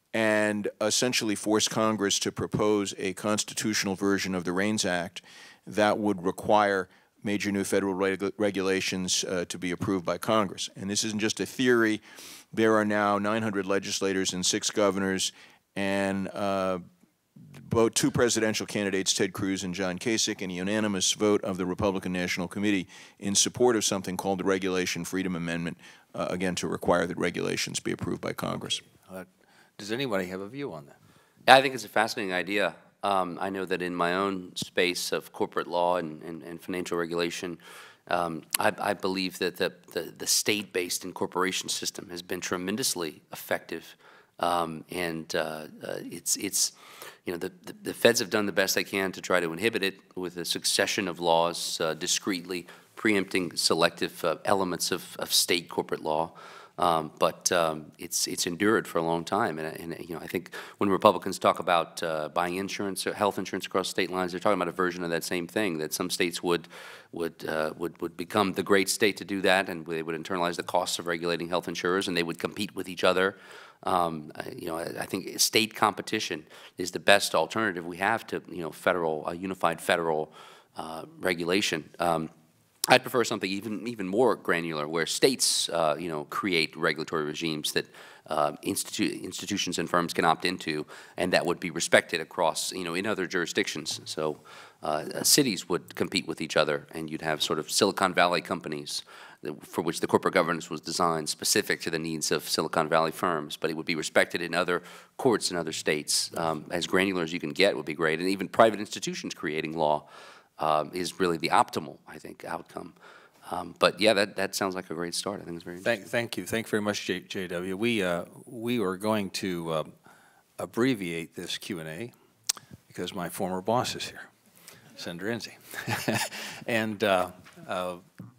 and essentially force Congress to propose a constitutional version of the REINS Act that would require major new federal regu regulations uh, to be approved by Congress. And this isn't just a theory. There are now nine hundred legislators and six governors, and uh, both two presidential candidates, Ted Cruz and John Kasich, and a unanimous vote of the Republican National Committee in support of something called the Regulation Freedom Amendment, uh, again, to require that regulations be approved by Congress. Uh, does anybody have a view on that? Yeah, I think it's a fascinating idea. Um, I know that in my own space of corporate law and, and, and financial regulation, um, I, I believe that the, the, the state-based incorporation system has been tremendously effective. Um, and uh, uh, it's, it's, you know, the, the, the feds have done the best they can to try to inhibit it with a succession of laws uh, discreetly preempting selective uh, elements of, of state corporate law. Um, but um, it's it's endured for a long time, and, and you know I think when Republicans talk about uh, buying insurance, or health insurance across state lines, they're talking about a version of that same thing. That some states would would uh, would would become the great state to do that, and they would internalize the costs of regulating health insurers, and they would compete with each other. Um, you know, I, I think state competition is the best alternative we have to you know federal uh, unified federal uh, regulation. Um, I'd prefer something even even more granular, where states, uh, you know, create regulatory regimes that uh, institu institutions and firms can opt into, and that would be respected across, you know, in other jurisdictions. So uh, cities would compete with each other, and you'd have sort of Silicon Valley companies for which the corporate governance was designed specific to the needs of Silicon Valley firms, but it would be respected in other courts in other states. Um, as granular as you can get would be great, and even private institutions creating law Um, is really the optimal, I think, outcome. Um, but yeah, that, that sounds like a great start. I think it's very Thank, thank you. Thank you very much, J, JW. We, uh, we are going to um, abbreviate this Q and A because my former boss is here, Senator Enzi. and uh, uh,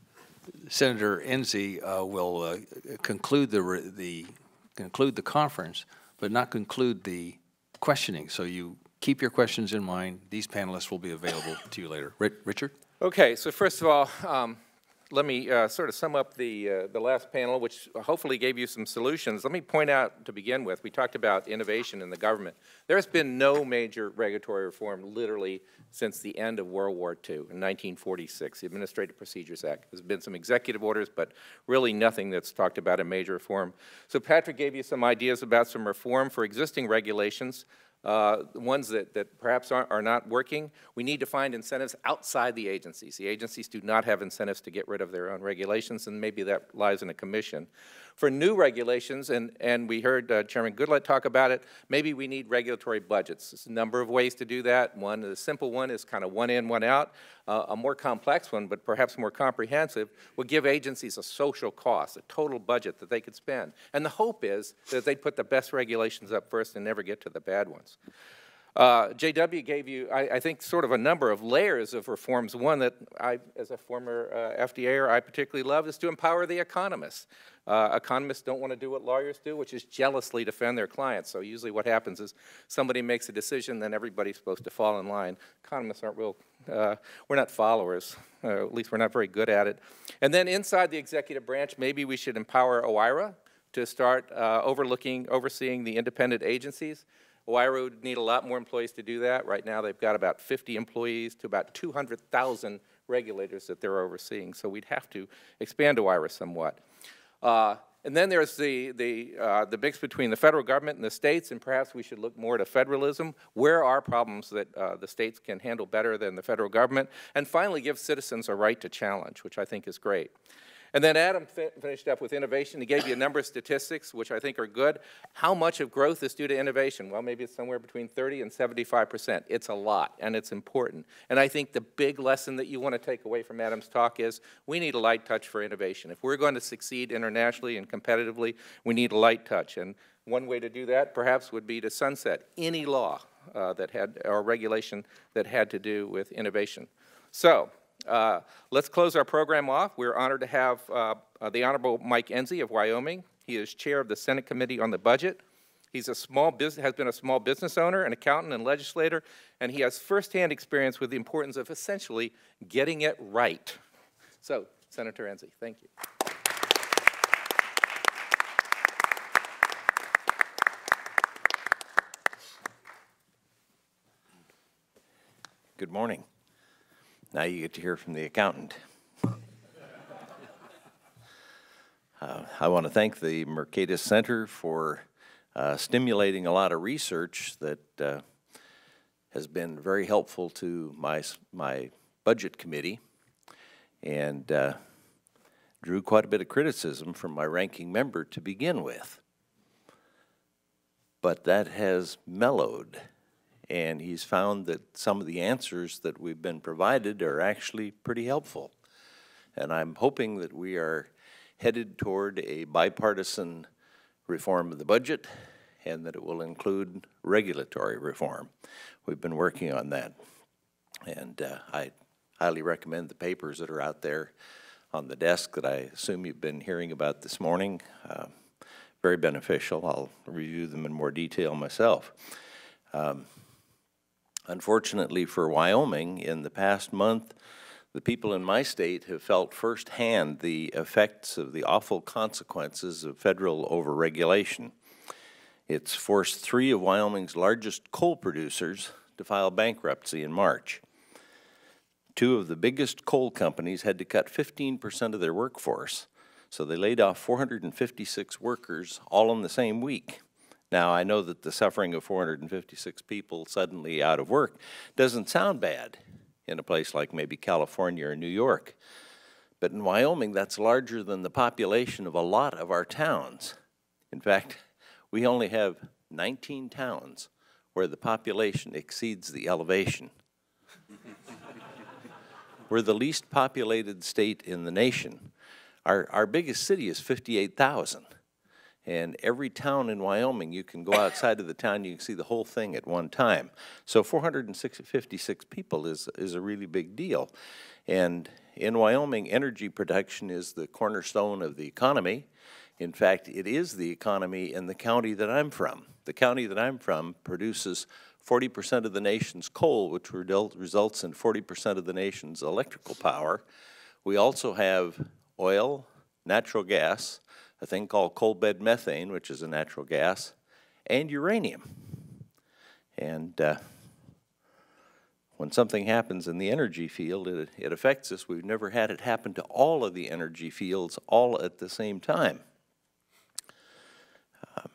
Senator Enzi uh, will uh, conclude the, the, conclude the conference, but not conclude the questioning. So you keep your questions in mind. These panelists will be available to you later. Richard? Okay, so first of all, um, let me uh, sort of sum up the, uh, the last panel, which hopefully gave you some solutions. Let me point out to begin with, we talked about innovation in the government. There's been no major regulatory reform literally since the end of World War Two in nineteen forty-six, the Administrative Procedures Act. There's been some executive orders, but really nothing that's talked about a major reform. So Patrick gave you some ideas about some reform for existing regulations. Uh, ones that, that perhaps aren't, are not working. We need to find incentives outside the agencies. The agencies do not have incentives to get rid of their own regulations, and maybe that lies in a commission. For new regulations, and, and we heard uh, Chairman Goodlatte talk about it, maybe we need regulatory budgets. There's a number of ways to do that. One, the simple one is kind of one in, one out. Uh, a more complex one, but perhaps more comprehensive, would give agencies a social cost, a total budget that they could spend. And the hope is that they put the best regulations up first and never get to the bad ones. Uh, J W gave you, I, I think, sort of a number of layers of reforms. One that I, as a former uh, F D A er, I particularly love is to empower the economists. Uh, economists don't want to do what lawyers do, which is jealously defend their clients. So usually what happens is somebody makes a decision, then everybody's supposed to fall in line. Economists aren't real, uh, we're not followers. Uh, at least we're not very good at it. And then inside the executive branch, maybe we should empower O I R A to start uh, overlooking, overseeing the independent agencies. O I R A would need a lot more employees to do that. Right now they've got about fifty employees to about two hundred thousand regulators that they're overseeing. So we'd have to expand O I R A somewhat. Uh, and then there's the, the, uh, the mix between the federal government and the states, and perhaps we should look more to federalism. Where are problems that uh, the states can handle better than the federal government? And finally, give citizens a right to challenge, which I think is great. And then Adam fin finished up with innovation. He gave you a number of statistics, which I think are good. How much of growth is due to innovation? Well, maybe it's somewhere between thirty and seventy-five percent. It's a lot, and it's important. And I think the big lesson that you want to take away from Adam's talk is we need a light touch for innovation. If we're going to succeed internationally and competitively, we need a light touch. And one way to do that, perhaps, would be to sunset any law uh, that had, or regulation that had to do with innovation. So, Uh, let's close our program off. We're honored to have uh, uh, the Honorable Mike Enzi of Wyoming. He is chair of the Senate Committee on the Budget. He's a small business, has been a small business owner, an accountant, and legislator, and he has firsthand experience with the importance of essentially getting it right. So, Senator Enzi, thank you. Good morning. Now you get to hear from the accountant. uh, I want to thank the Mercatus Center for uh, stimulating a lot of research that uh, has been very helpful to my, my budget committee, and uh, drew quite a bit of criticism from my ranking member to begin with. But that has mellowed, and he's found that some of the answers that we've been provided are actually pretty helpful. And I'm hoping that we are headed toward a bipartisan reform of the budget, and that it will include regulatory reform. We've been working on that. And uh, I highly recommend the papers that are out there on the desk that I assume you've been hearing about this morning. Uh, very beneficial. I'll review them in more detail myself. Um, unfortunately for Wyoming, in the past month, the people in my state have felt firsthand the effects of the awful consequences of federal overregulation. It's forced three of Wyoming's largest coal producers to file bankruptcy in March. Two of the biggest coal companies had to cut fifteen percent of their workforce, so they laid off four hundred fifty-six workers all in the same week. Now, I know that the suffering of four hundred fifty-six people suddenly out of work doesn't sound bad in a place like maybe California or New York, but in Wyoming, that's larger than the population of a lot of our towns. In fact, we only have nineteen towns where the population exceeds the elevation. We're the least populated state in the nation. Our, our biggest city is fifty-eight thousand. And every town in Wyoming, you can go outside of the town, you can see the whole thing at one time. So four hundred fifty-six people is, is a really big deal. And in Wyoming, energy production is the cornerstone of the economy. In fact, it is the economy in the county that I'm from. The county that I'm from produces forty percent of the nation's coal, which results in forty percent of the nation's electrical power. We also have oil, natural gas, a thing called coal bed methane, which is a natural gas, and uranium. And uh, when something happens in the energy field, it, it affects us. We've never had it happen to all of the energy fields all at the same time. Um,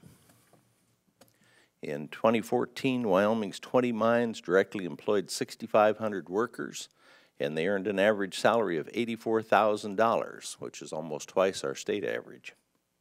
in twenty fourteen, Wyoming's twenty mines directly employed six thousand five hundred workers, and they earned an average salary of eighty-four thousand dollars, which is almost twice our state average.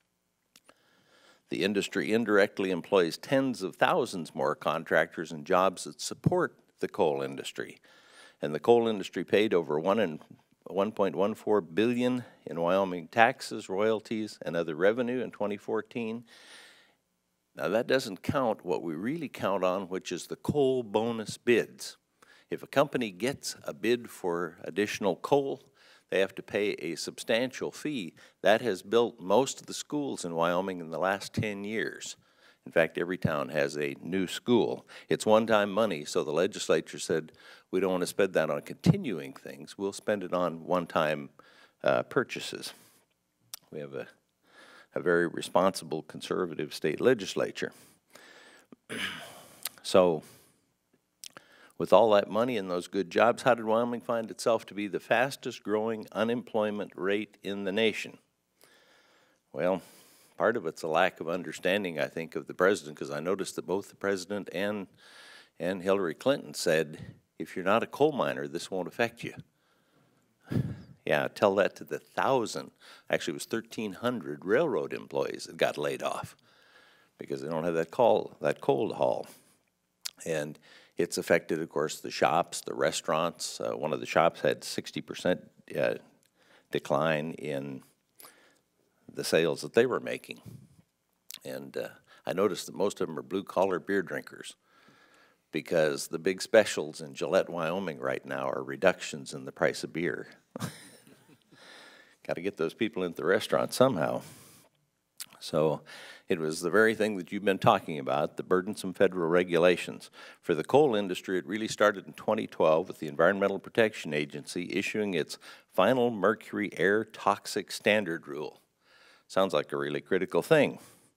The industry indirectly employs tens of thousands more contractors and jobs that support the coal industry. And the coal industry paid over one point one four billion dollars in Wyoming taxes, royalties, and other revenue in twenty fourteen. Now that doesn't count what we really count on, which is the coal bonus bids. If a company gets a bid for additional coal, they have to pay a substantial fee. That has built most of the schools in Wyoming in the last ten years. In fact, every town has a new school. It's one-time money, so the legislature said, we don't want to spend that on continuing things. We'll spend it on one-time uh, purchases. We have a, a very responsible conservative state legislature. So, with all that money and those good jobs, how did Wyoming find itself to be the fastest growing unemployment rate in the nation? Well, part of it's a lack of understanding, I think, of the president, because I noticed that both the president and, and Hillary Clinton said, if you're not a coal miner, this won't affect you. Yeah, tell that to the thousand, actually it was thirteen hundred railroad employees that got laid off because they don't have that, call, that coal to haul. And it's affected, of course, the shops, the restaurants. Uh, one of the shops had sixty percent uh, decline in the sales that they were making. And uh, I noticed that most of them are blue-collar beer drinkers because the big specials in Gillette, Wyoming right now are reductions in the price of beer. Got to get those people into the restaurant somehow. So it was the very thing that you've been talking about, the burdensome federal regulations. For the coal industry, it really started in twenty twelve with the Environmental Protection Agency issuing its final mercury air toxic standard rule. Sounds like a really critical thing.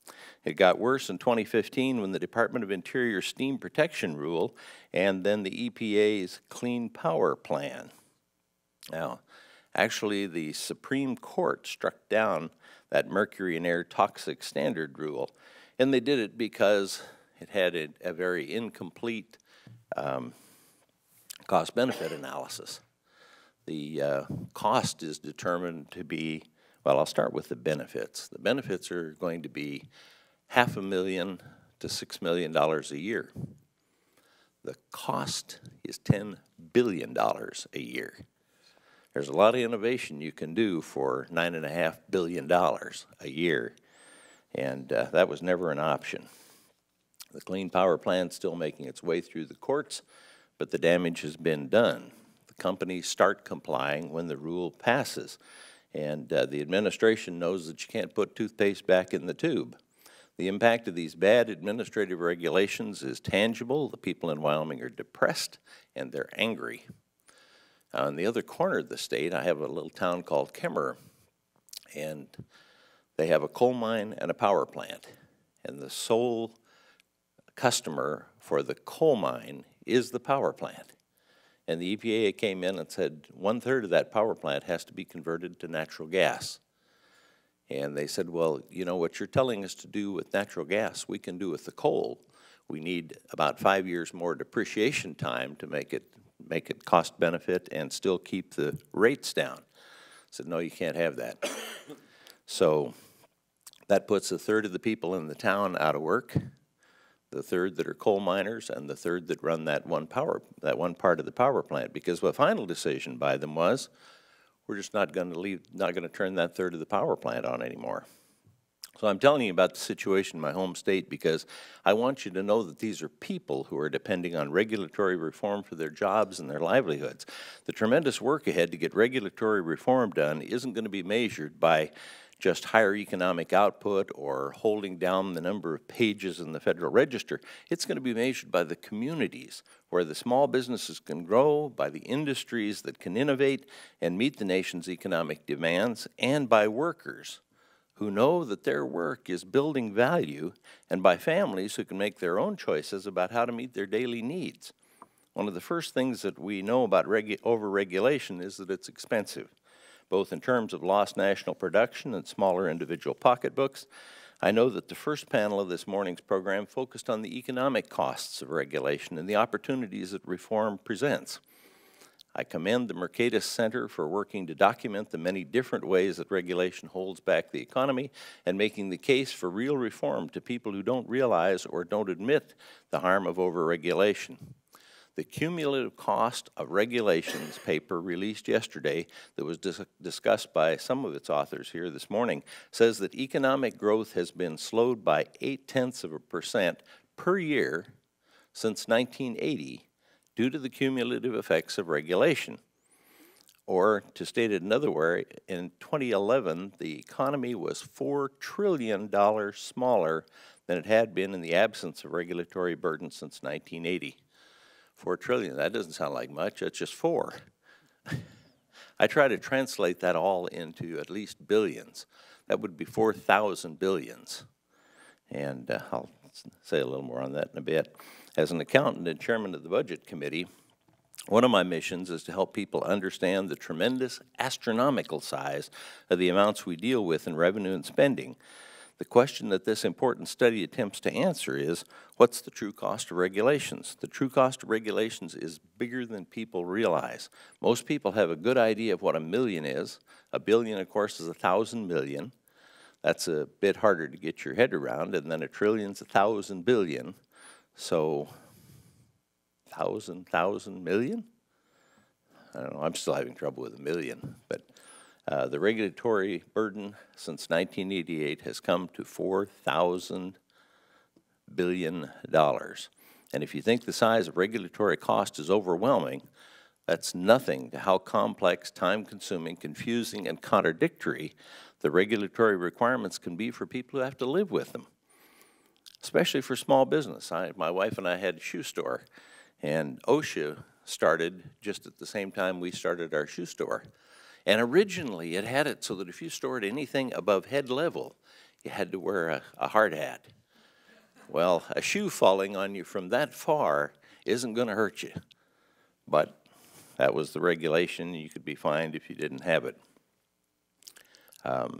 It got worse in twenty fifteen when the Department of Interior Steam Protection Rule and then the E P A's Clean Power Plan. Now, actually, the Supreme Court struck down that mercury and air toxic standard rule, and they did it because it had a, a very incomplete um, cost-benefit analysis. The uh, cost is determined to be, well, I'll start with the benefits. The benefits are going to be half a million to six million dollars a year. The cost is ten billion dollars a year. There's a lot of innovation you can do for nine and a half billion dollars a year, and uh, that was never an option. The Clean Power Plan is still making its way through the courts, but the damage has been done. The companies start complying when the rule passes, and uh, the administration knows that you can't put toothpaste back in the tube. The impact of these bad administrative regulations is tangible. The people in Wyoming are depressed, and they're angry. On the other corner of the state, I have a little town called Kemmerer, and they have a coal mine and a power plant. And the sole customer for the coal mine is the power plant. And the E P A came in and said one-third of that power plant has to be converted to natural gas. And they said, well, you know, what you're telling us to do with natural gas, we can do with the coal. We need about five years more depreciation time to make it make it cost benefit and still keep the rates down. I said, no, you can't have that. So that puts a third of the people in the town out of work, the third that are coal miners, and the third that run that one power, that one part of the power plant. Because the final decision by them was, we're just not going to leave, not going to turn that third of the power plant on anymore. So I'm telling you about the situation in my home state because I want you to know that these are people who are depending on regulatory reform for their jobs and their livelihoods. The tremendous work ahead to get regulatory reform done isn't going to be measured by just higher economic output or holding down the number of pages in the Federal Register. It's going to be measured by the communities where the small businesses can grow, by the industries that can innovate and meet the nation's economic demands, and by workers who know that their work is building value, and by families who can make their own choices about how to meet their daily needs. One of the first things that we know about regu- over-regulation is that it's expensive, both in terms of lost national production and smaller individual pocketbooks. I know that the first panel of this morning's program focused on the economic costs of regulation and the opportunities that reform presents. I commend the Mercatus Center for working to document the many different ways that regulation holds back the economy and making the case for real reform to people who don't realize or don't admit the harm of overregulation. The cumulative cost of regulations paper released yesterday that was dis discussed by some of its authors here this morning says that economic growth has been slowed by eight-tenths of a percent per year since nineteen eighty due to the cumulative effects of regulation. Or, to state it another way, in twenty eleven, the economy was four trillion dollars smaller than it had been in the absence of regulatory burden since nineteen eighty. Four trillion, that doesn't sound like much, that's just four. I try to translate that all into at least billions. That would be four thousand billions. And uh, I'll say a little more on that in a bit. As an accountant and chairman of the Budget Committee, one of my missions is to help people understand the tremendous astronomical size of the amounts we deal with in revenue and spending. The question that this important study attempts to answer is, what's the true cost of regulations? The true cost of regulations is bigger than people realize. Most people have a good idea of what a million is. A billion, of course, is a thousand million. That's a bit harder to get your head around, and then a trillion's a thousand billion. So, thousand, thousand, million? I don't know, I'm still having trouble with a million, but uh, the regulatory burden since nineteen eighty-eight has come to four thousand billion dollars. And if you think the size of regulatory cost is overwhelming, that's nothing to how complex, time-consuming, confusing, and contradictory the regulatory requirements can be for people who have to live with them, especially for small business. I, my wife and I had a shoe store, and OSHA started just at the same time we started our shoe store. And originally it had it so that if you stored anything above head level, you had to wear a, a hard hat. Well, a shoe falling on you from that far isn't going to hurt you. But that was the regulation. You could be fined if you didn't have it. Um,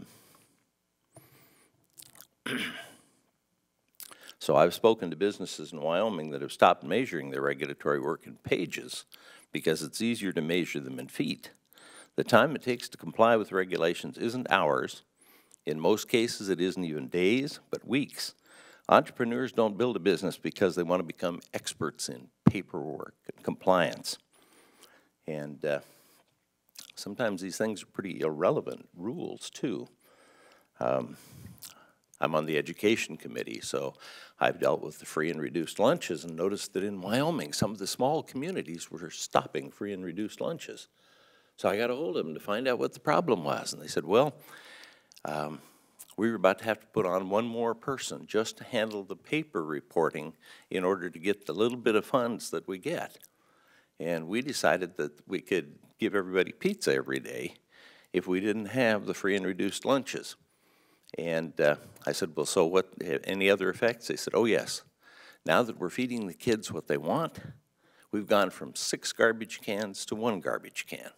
so I've spoken to businesses in Wyoming that have stopped measuring their regulatory work in pages because it's easier to measure them in feet. The time it takes to comply with regulations isn't hours. In most cases, it isn't even days, but weeks. Entrepreneurs don't build a business because they want to become experts in paperwork and compliance. And uh, sometimes these things are pretty irrelevant rules, too. Um, I'm on the education committee, so I've dealt with the free and reduced lunches and noticed that in Wyoming, some of the small communities were stopping free and reduced lunches. So I got a hold of them to find out what the problem was. And they said, well, um, we were about to have to put on one more person just to handle the paper reporting in order to get the little bit of funds that we get. And we decided that we could give everybody pizza every day if we didn't have the free and reduced lunches. And uh, I said, well, so what, any other effects? They said, oh, yes. Now that we're feeding the kids what they want, we've gone from six garbage cans to one garbage can.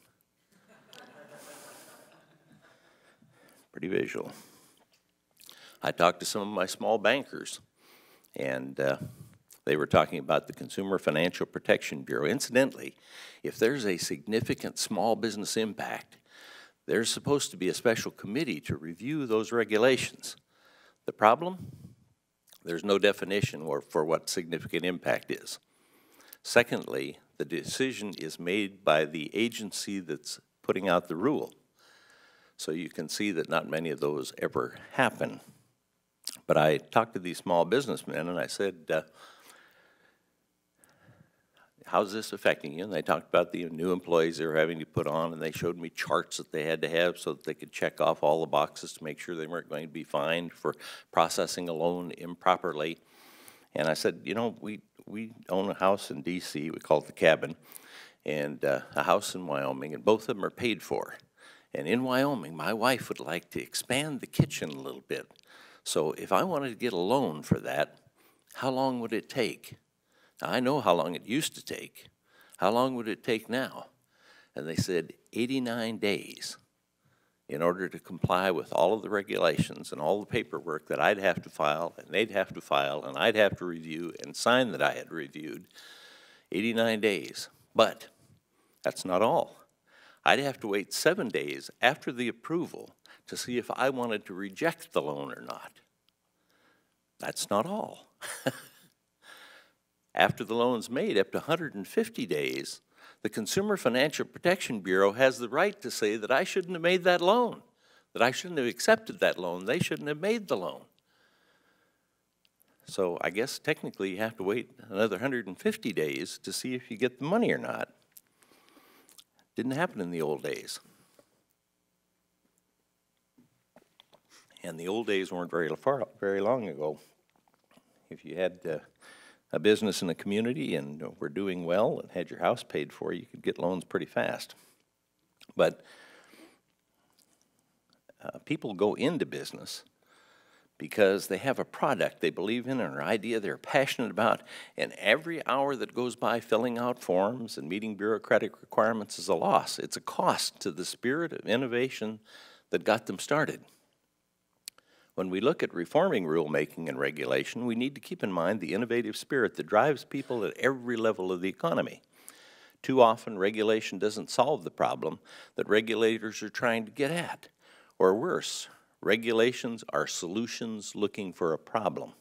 Pretty visual. I talked to some of my small bankers, and uh, they were talking about the Consumer Financial Protection Bureau. Incidentally, if there's a significant small business impact, there's supposed to be a special committee to review those regulations. The problem? There's no definition for what significant impact is. Secondly, the decision is made by the agency that's putting out the rule. So you can see that not many of those ever happen. But I talked to these small businessmen and I said, uh, how's this affecting you? And they talked about the new employees they were having to put on, and they showed me charts that they had to have so that they could check off all the boxes to make sure they weren't going to be fined for processing a loan improperly. And I said, you know, we, we own a house in D C, we call it the cabin, and uh, a house in Wyoming, and both of them are paid for. And in Wyoming, my wife would like to expand the kitchen a little bit. So if I wanted to get a loan for that, how long would it take? Now, I know how long it used to take. How long would it take now? And they said eighty-nine days in order to comply with all of the regulations and all the paperwork that I'd have to file, and they'd have to file, and I'd have to review and sign that I had reviewed. eighty-nine days. But that's not all. I'd have to wait seven days after the approval to see if I wanted to reject the loan or not. That's not all. After the loan's made, up to one hundred fifty days, the Consumer Financial Protection Bureau has the right to say that I shouldn't have made that loan, that I shouldn't have accepted that loan, they shouldn't have made the loan. So I guess technically you have to wait another one hundred fifty days to see if you get the money or not. Didn't happen in the old days. And the old days weren't very far, very long ago. If you had uh, a business in a community and were doing well and had your house paid for, you could get loans pretty fast. But uh, people go into business because they have a product they believe in or an idea they're passionate about, and every hour that goes by filling out forms and meeting bureaucratic requirements is a loss. It's a cost to the spirit of innovation that got them started. When we look at reforming rulemaking and regulation, we need to keep in mind the innovative spirit that drives people at every level of the economy. Too often, regulation doesn't solve the problem that regulators are trying to get at. Or worse, regulations are solutions looking for a problem.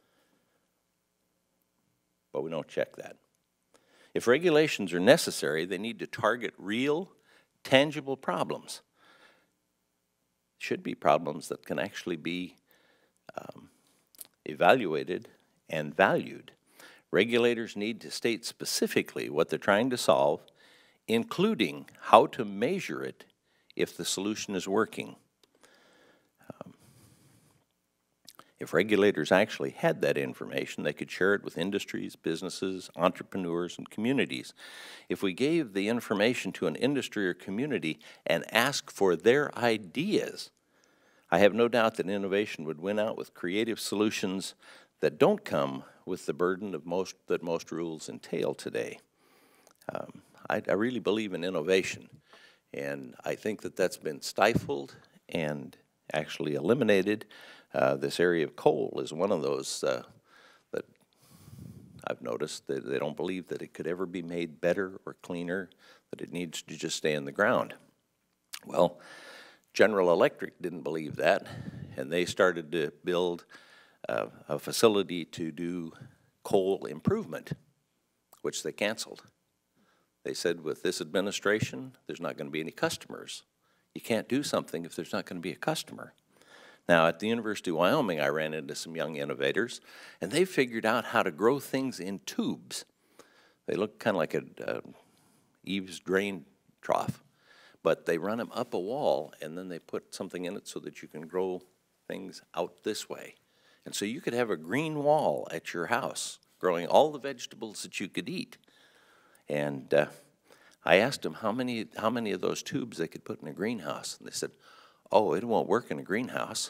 But we don't check that. If regulations are necessary, they need to target real, tangible problems. Should be problems that can actually be um, evaluated and valued. Regulators need to state specifically what they're trying to solve, including how to measure it if the solution is working. Um, if regulators actually had that information, they could share it with industries, businesses, entrepreneurs, and communities. If we gave the information to an industry or community and asked for their ideas, I have no doubt that innovation would win out with creative solutions that don't come with the burden of most that most rules entail today. Um, I, I really believe in innovation, and I think that that's been stifled and actually eliminated. Uh, this area of coal is one of those uh, that I've noticed that they don't believe that it could ever be made better or cleaner, that it needs to just stay in the ground. Well, General Electric didn't believe that, and they started to build uh, a facility to do coal improvement, which they canceled. They said, with this administration, there's not going to be any customers. You can't do something if there's not going to be a customer. Now, at the University of Wyoming, I ran into some young innovators, and they figured out how to grow things in tubes. They look kind of like a uh, Eve's drain trough, but they run them up a wall, and then they put something in it so that you can grow things out this way. And so you could have a green wall at your house, growing all the vegetables that you could eat. And uh, I asked them how many, how many of those tubes they could put in a greenhouse. And they said, oh, it won't work in a greenhouse.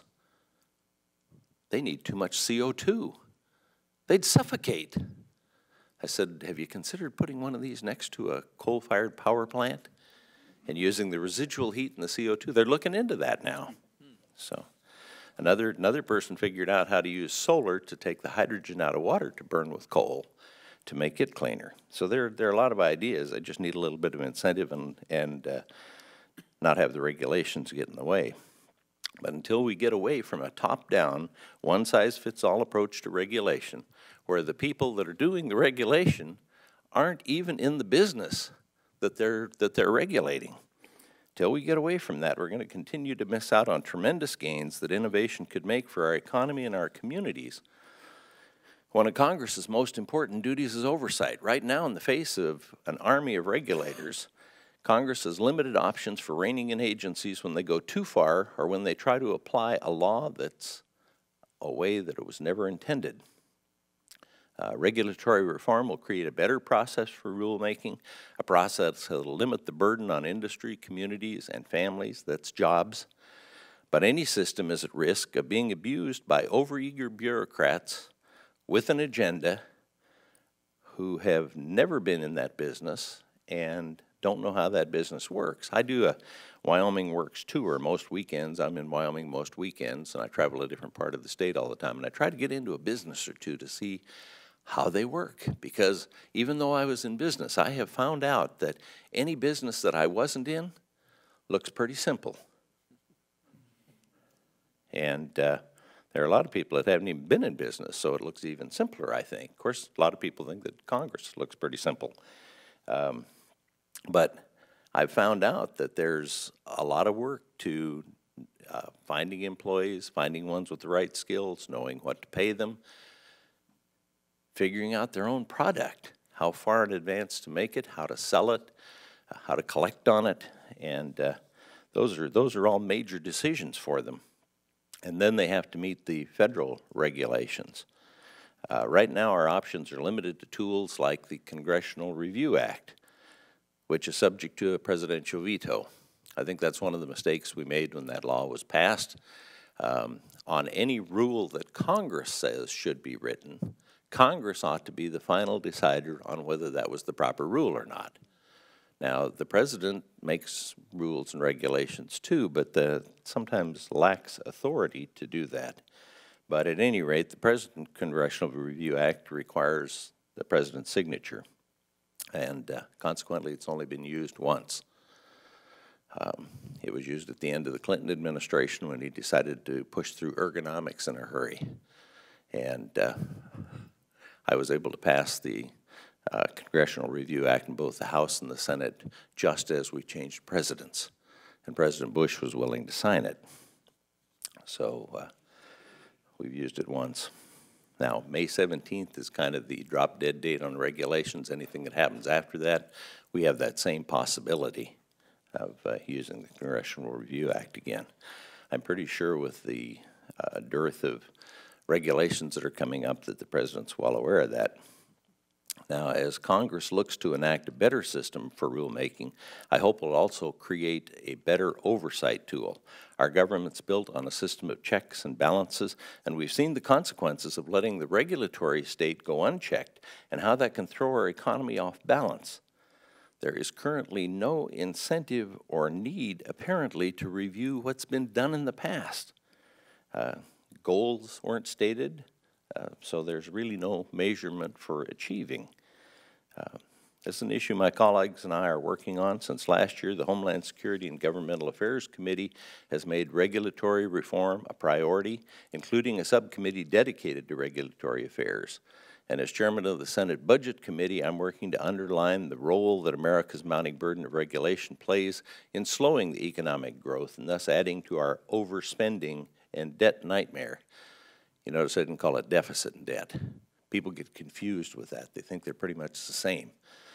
They need too much C O two. They'd suffocate. I said, have you considered putting one of these next to a coal-fired power plant and using the residual heat and the C O two? They're looking into that now. So another, another person figured out how to use solar to take the hydrogen out of water to burn with coal, to make it cleaner. So there, there are a lot of ideas. I just need a little bit of incentive and, and uh, not have the regulations get in the way. But until we get away from a top-down, one-size-fits-all approach to regulation, where the people that are doing the regulation aren't even in the business that they're, that they're regulating. Till we get away from that, we're going to continue to miss out on tremendous gains that innovation could make for our economy and our communities. One of Congress's most important duties is oversight. Right now, in the face of an army of regulators, Congress has limited options for reining in agencies when they go too far or when they try to apply a law that's a way that it was never intended. Uh, regulatory reform will create a better process for rulemaking, a process that will limit the burden on industry, communities, and families. That's jobs. But any system is at risk of being abused by overeager bureaucrats with an agenda who have never been in that business and don't know how that business works. I do a Wyoming Works tour most weekends. I'm in Wyoming most weekends, and I travel a different part of the state all the time. And I try to get into a business or two to see how they work. Because even though I was in business, I have found out that any business that I wasn't in looks pretty simple. And uh, there are a lot of people that haven't even been in business, so it looks even simpler, I think. Of course, a lot of people think that Congress looks pretty simple. Um, but I've found out that there's a lot of work to uh, finding employees, finding ones with the right skills, knowing what to pay them, figuring out their own product, how far in advance to make it, how to sell it, uh, how to collect on it, and uh, those are, those are all major decisions for them. And then they have to meet the federal regulations. Uh, right now, our options are limited to tools like the Congressional Review Act, which is subject to a presidential veto. I think that's one of the mistakes we made when that law was passed. Um, on any rule that Congress says should be written, Congress ought to be the final decider on whether that was the proper rule or not. Now, the president makes rules and regulations too, but the, sometimes lacks authority to do that. But at any rate, the President Congressional Review Act requires the president's signature, and uh, consequently, it's only been used once. Um, it was used at the end of the Clinton administration when he decided to push through ergonomics in a hurry. And uh, I was able to pass the Uh, Congressional Review Act in both the House and the Senate just as we changed presidents, and President Bush was willing to sign it. So uh, we've used it once. Now, May seventeenth is kind of the drop-dead date on regulations. Anything that happens after that, we have that same possibility of uh, using the Congressional Review Act again. I'm pretty sure with the uh, dearth of regulations that are coming up that the President's well aware of that. Now, as Congress looks to enact a better system for rulemaking, I hope it will also create a better oversight tool. Our government's built on a system of checks and balances, and we've seen the consequences of letting the regulatory state go unchecked and how that can throw our economy off balance. There is currently no incentive or need, apparently, to review what's been done in the past. Uh, goals weren't stated. Uh, so there's really no measurement for achieving. Uh, this is an issue my colleagues and I are working on. Since last year, the Homeland Security and Governmental Affairs Committee has made regulatory reform a priority, including a subcommittee dedicated to regulatory affairs. And as chairman of the Senate Budget Committee, I'm working to underline the role that America's mounting burden of regulation plays in slowing the economic growth and thus adding to our overspending and debt nightmare. You notice I didn't call it deficit and debt. People get confused with that. They think they're pretty much the same.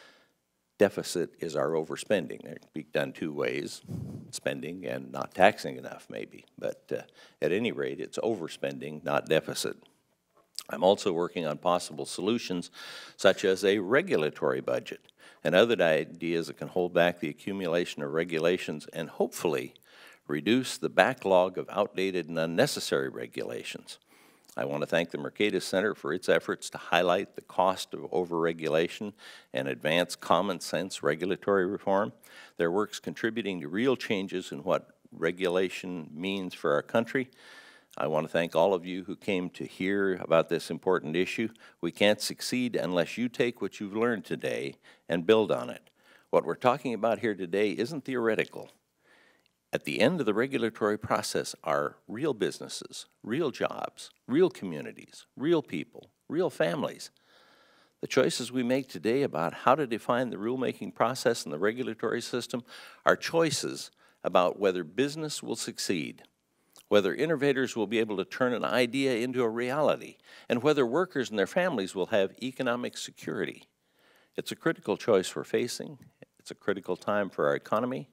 Deficit is our overspending. It can be done two ways, spending and not taxing enough maybe. But uh, at any rate, it's overspending, not deficit. I'm also working on possible solutions such as a regulatory budget and other ideas that can hold back the accumulation of regulations and hopefully reduce the backlog of outdated and unnecessary regulations. I want to thank the Mercatus Center for its efforts to highlight the cost of overregulation and advance common sense regulatory reform. Their work's contributing to real changes in what regulation means for our country. I want to thank all of you who came to hear about this important issue. We can't succeed unless you take what you've learned today and build on it. What we're talking about here today isn't theoretical. At the end of the regulatory process are real businesses, real jobs, real communities, real people, real families. The choices we make today about how to define the rulemaking process and the regulatory system are choices about whether business will succeed, whether innovators will be able to turn an idea into a reality, and whether workers and their families will have economic security. It's a critical choice we're facing. It's a critical time for our economy.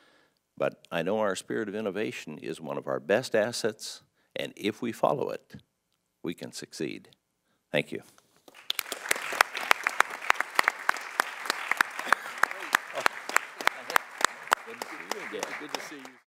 But I know our spirit of innovation is one of our best assets, and if we follow it, we can succeed. Thank you. Good to see you.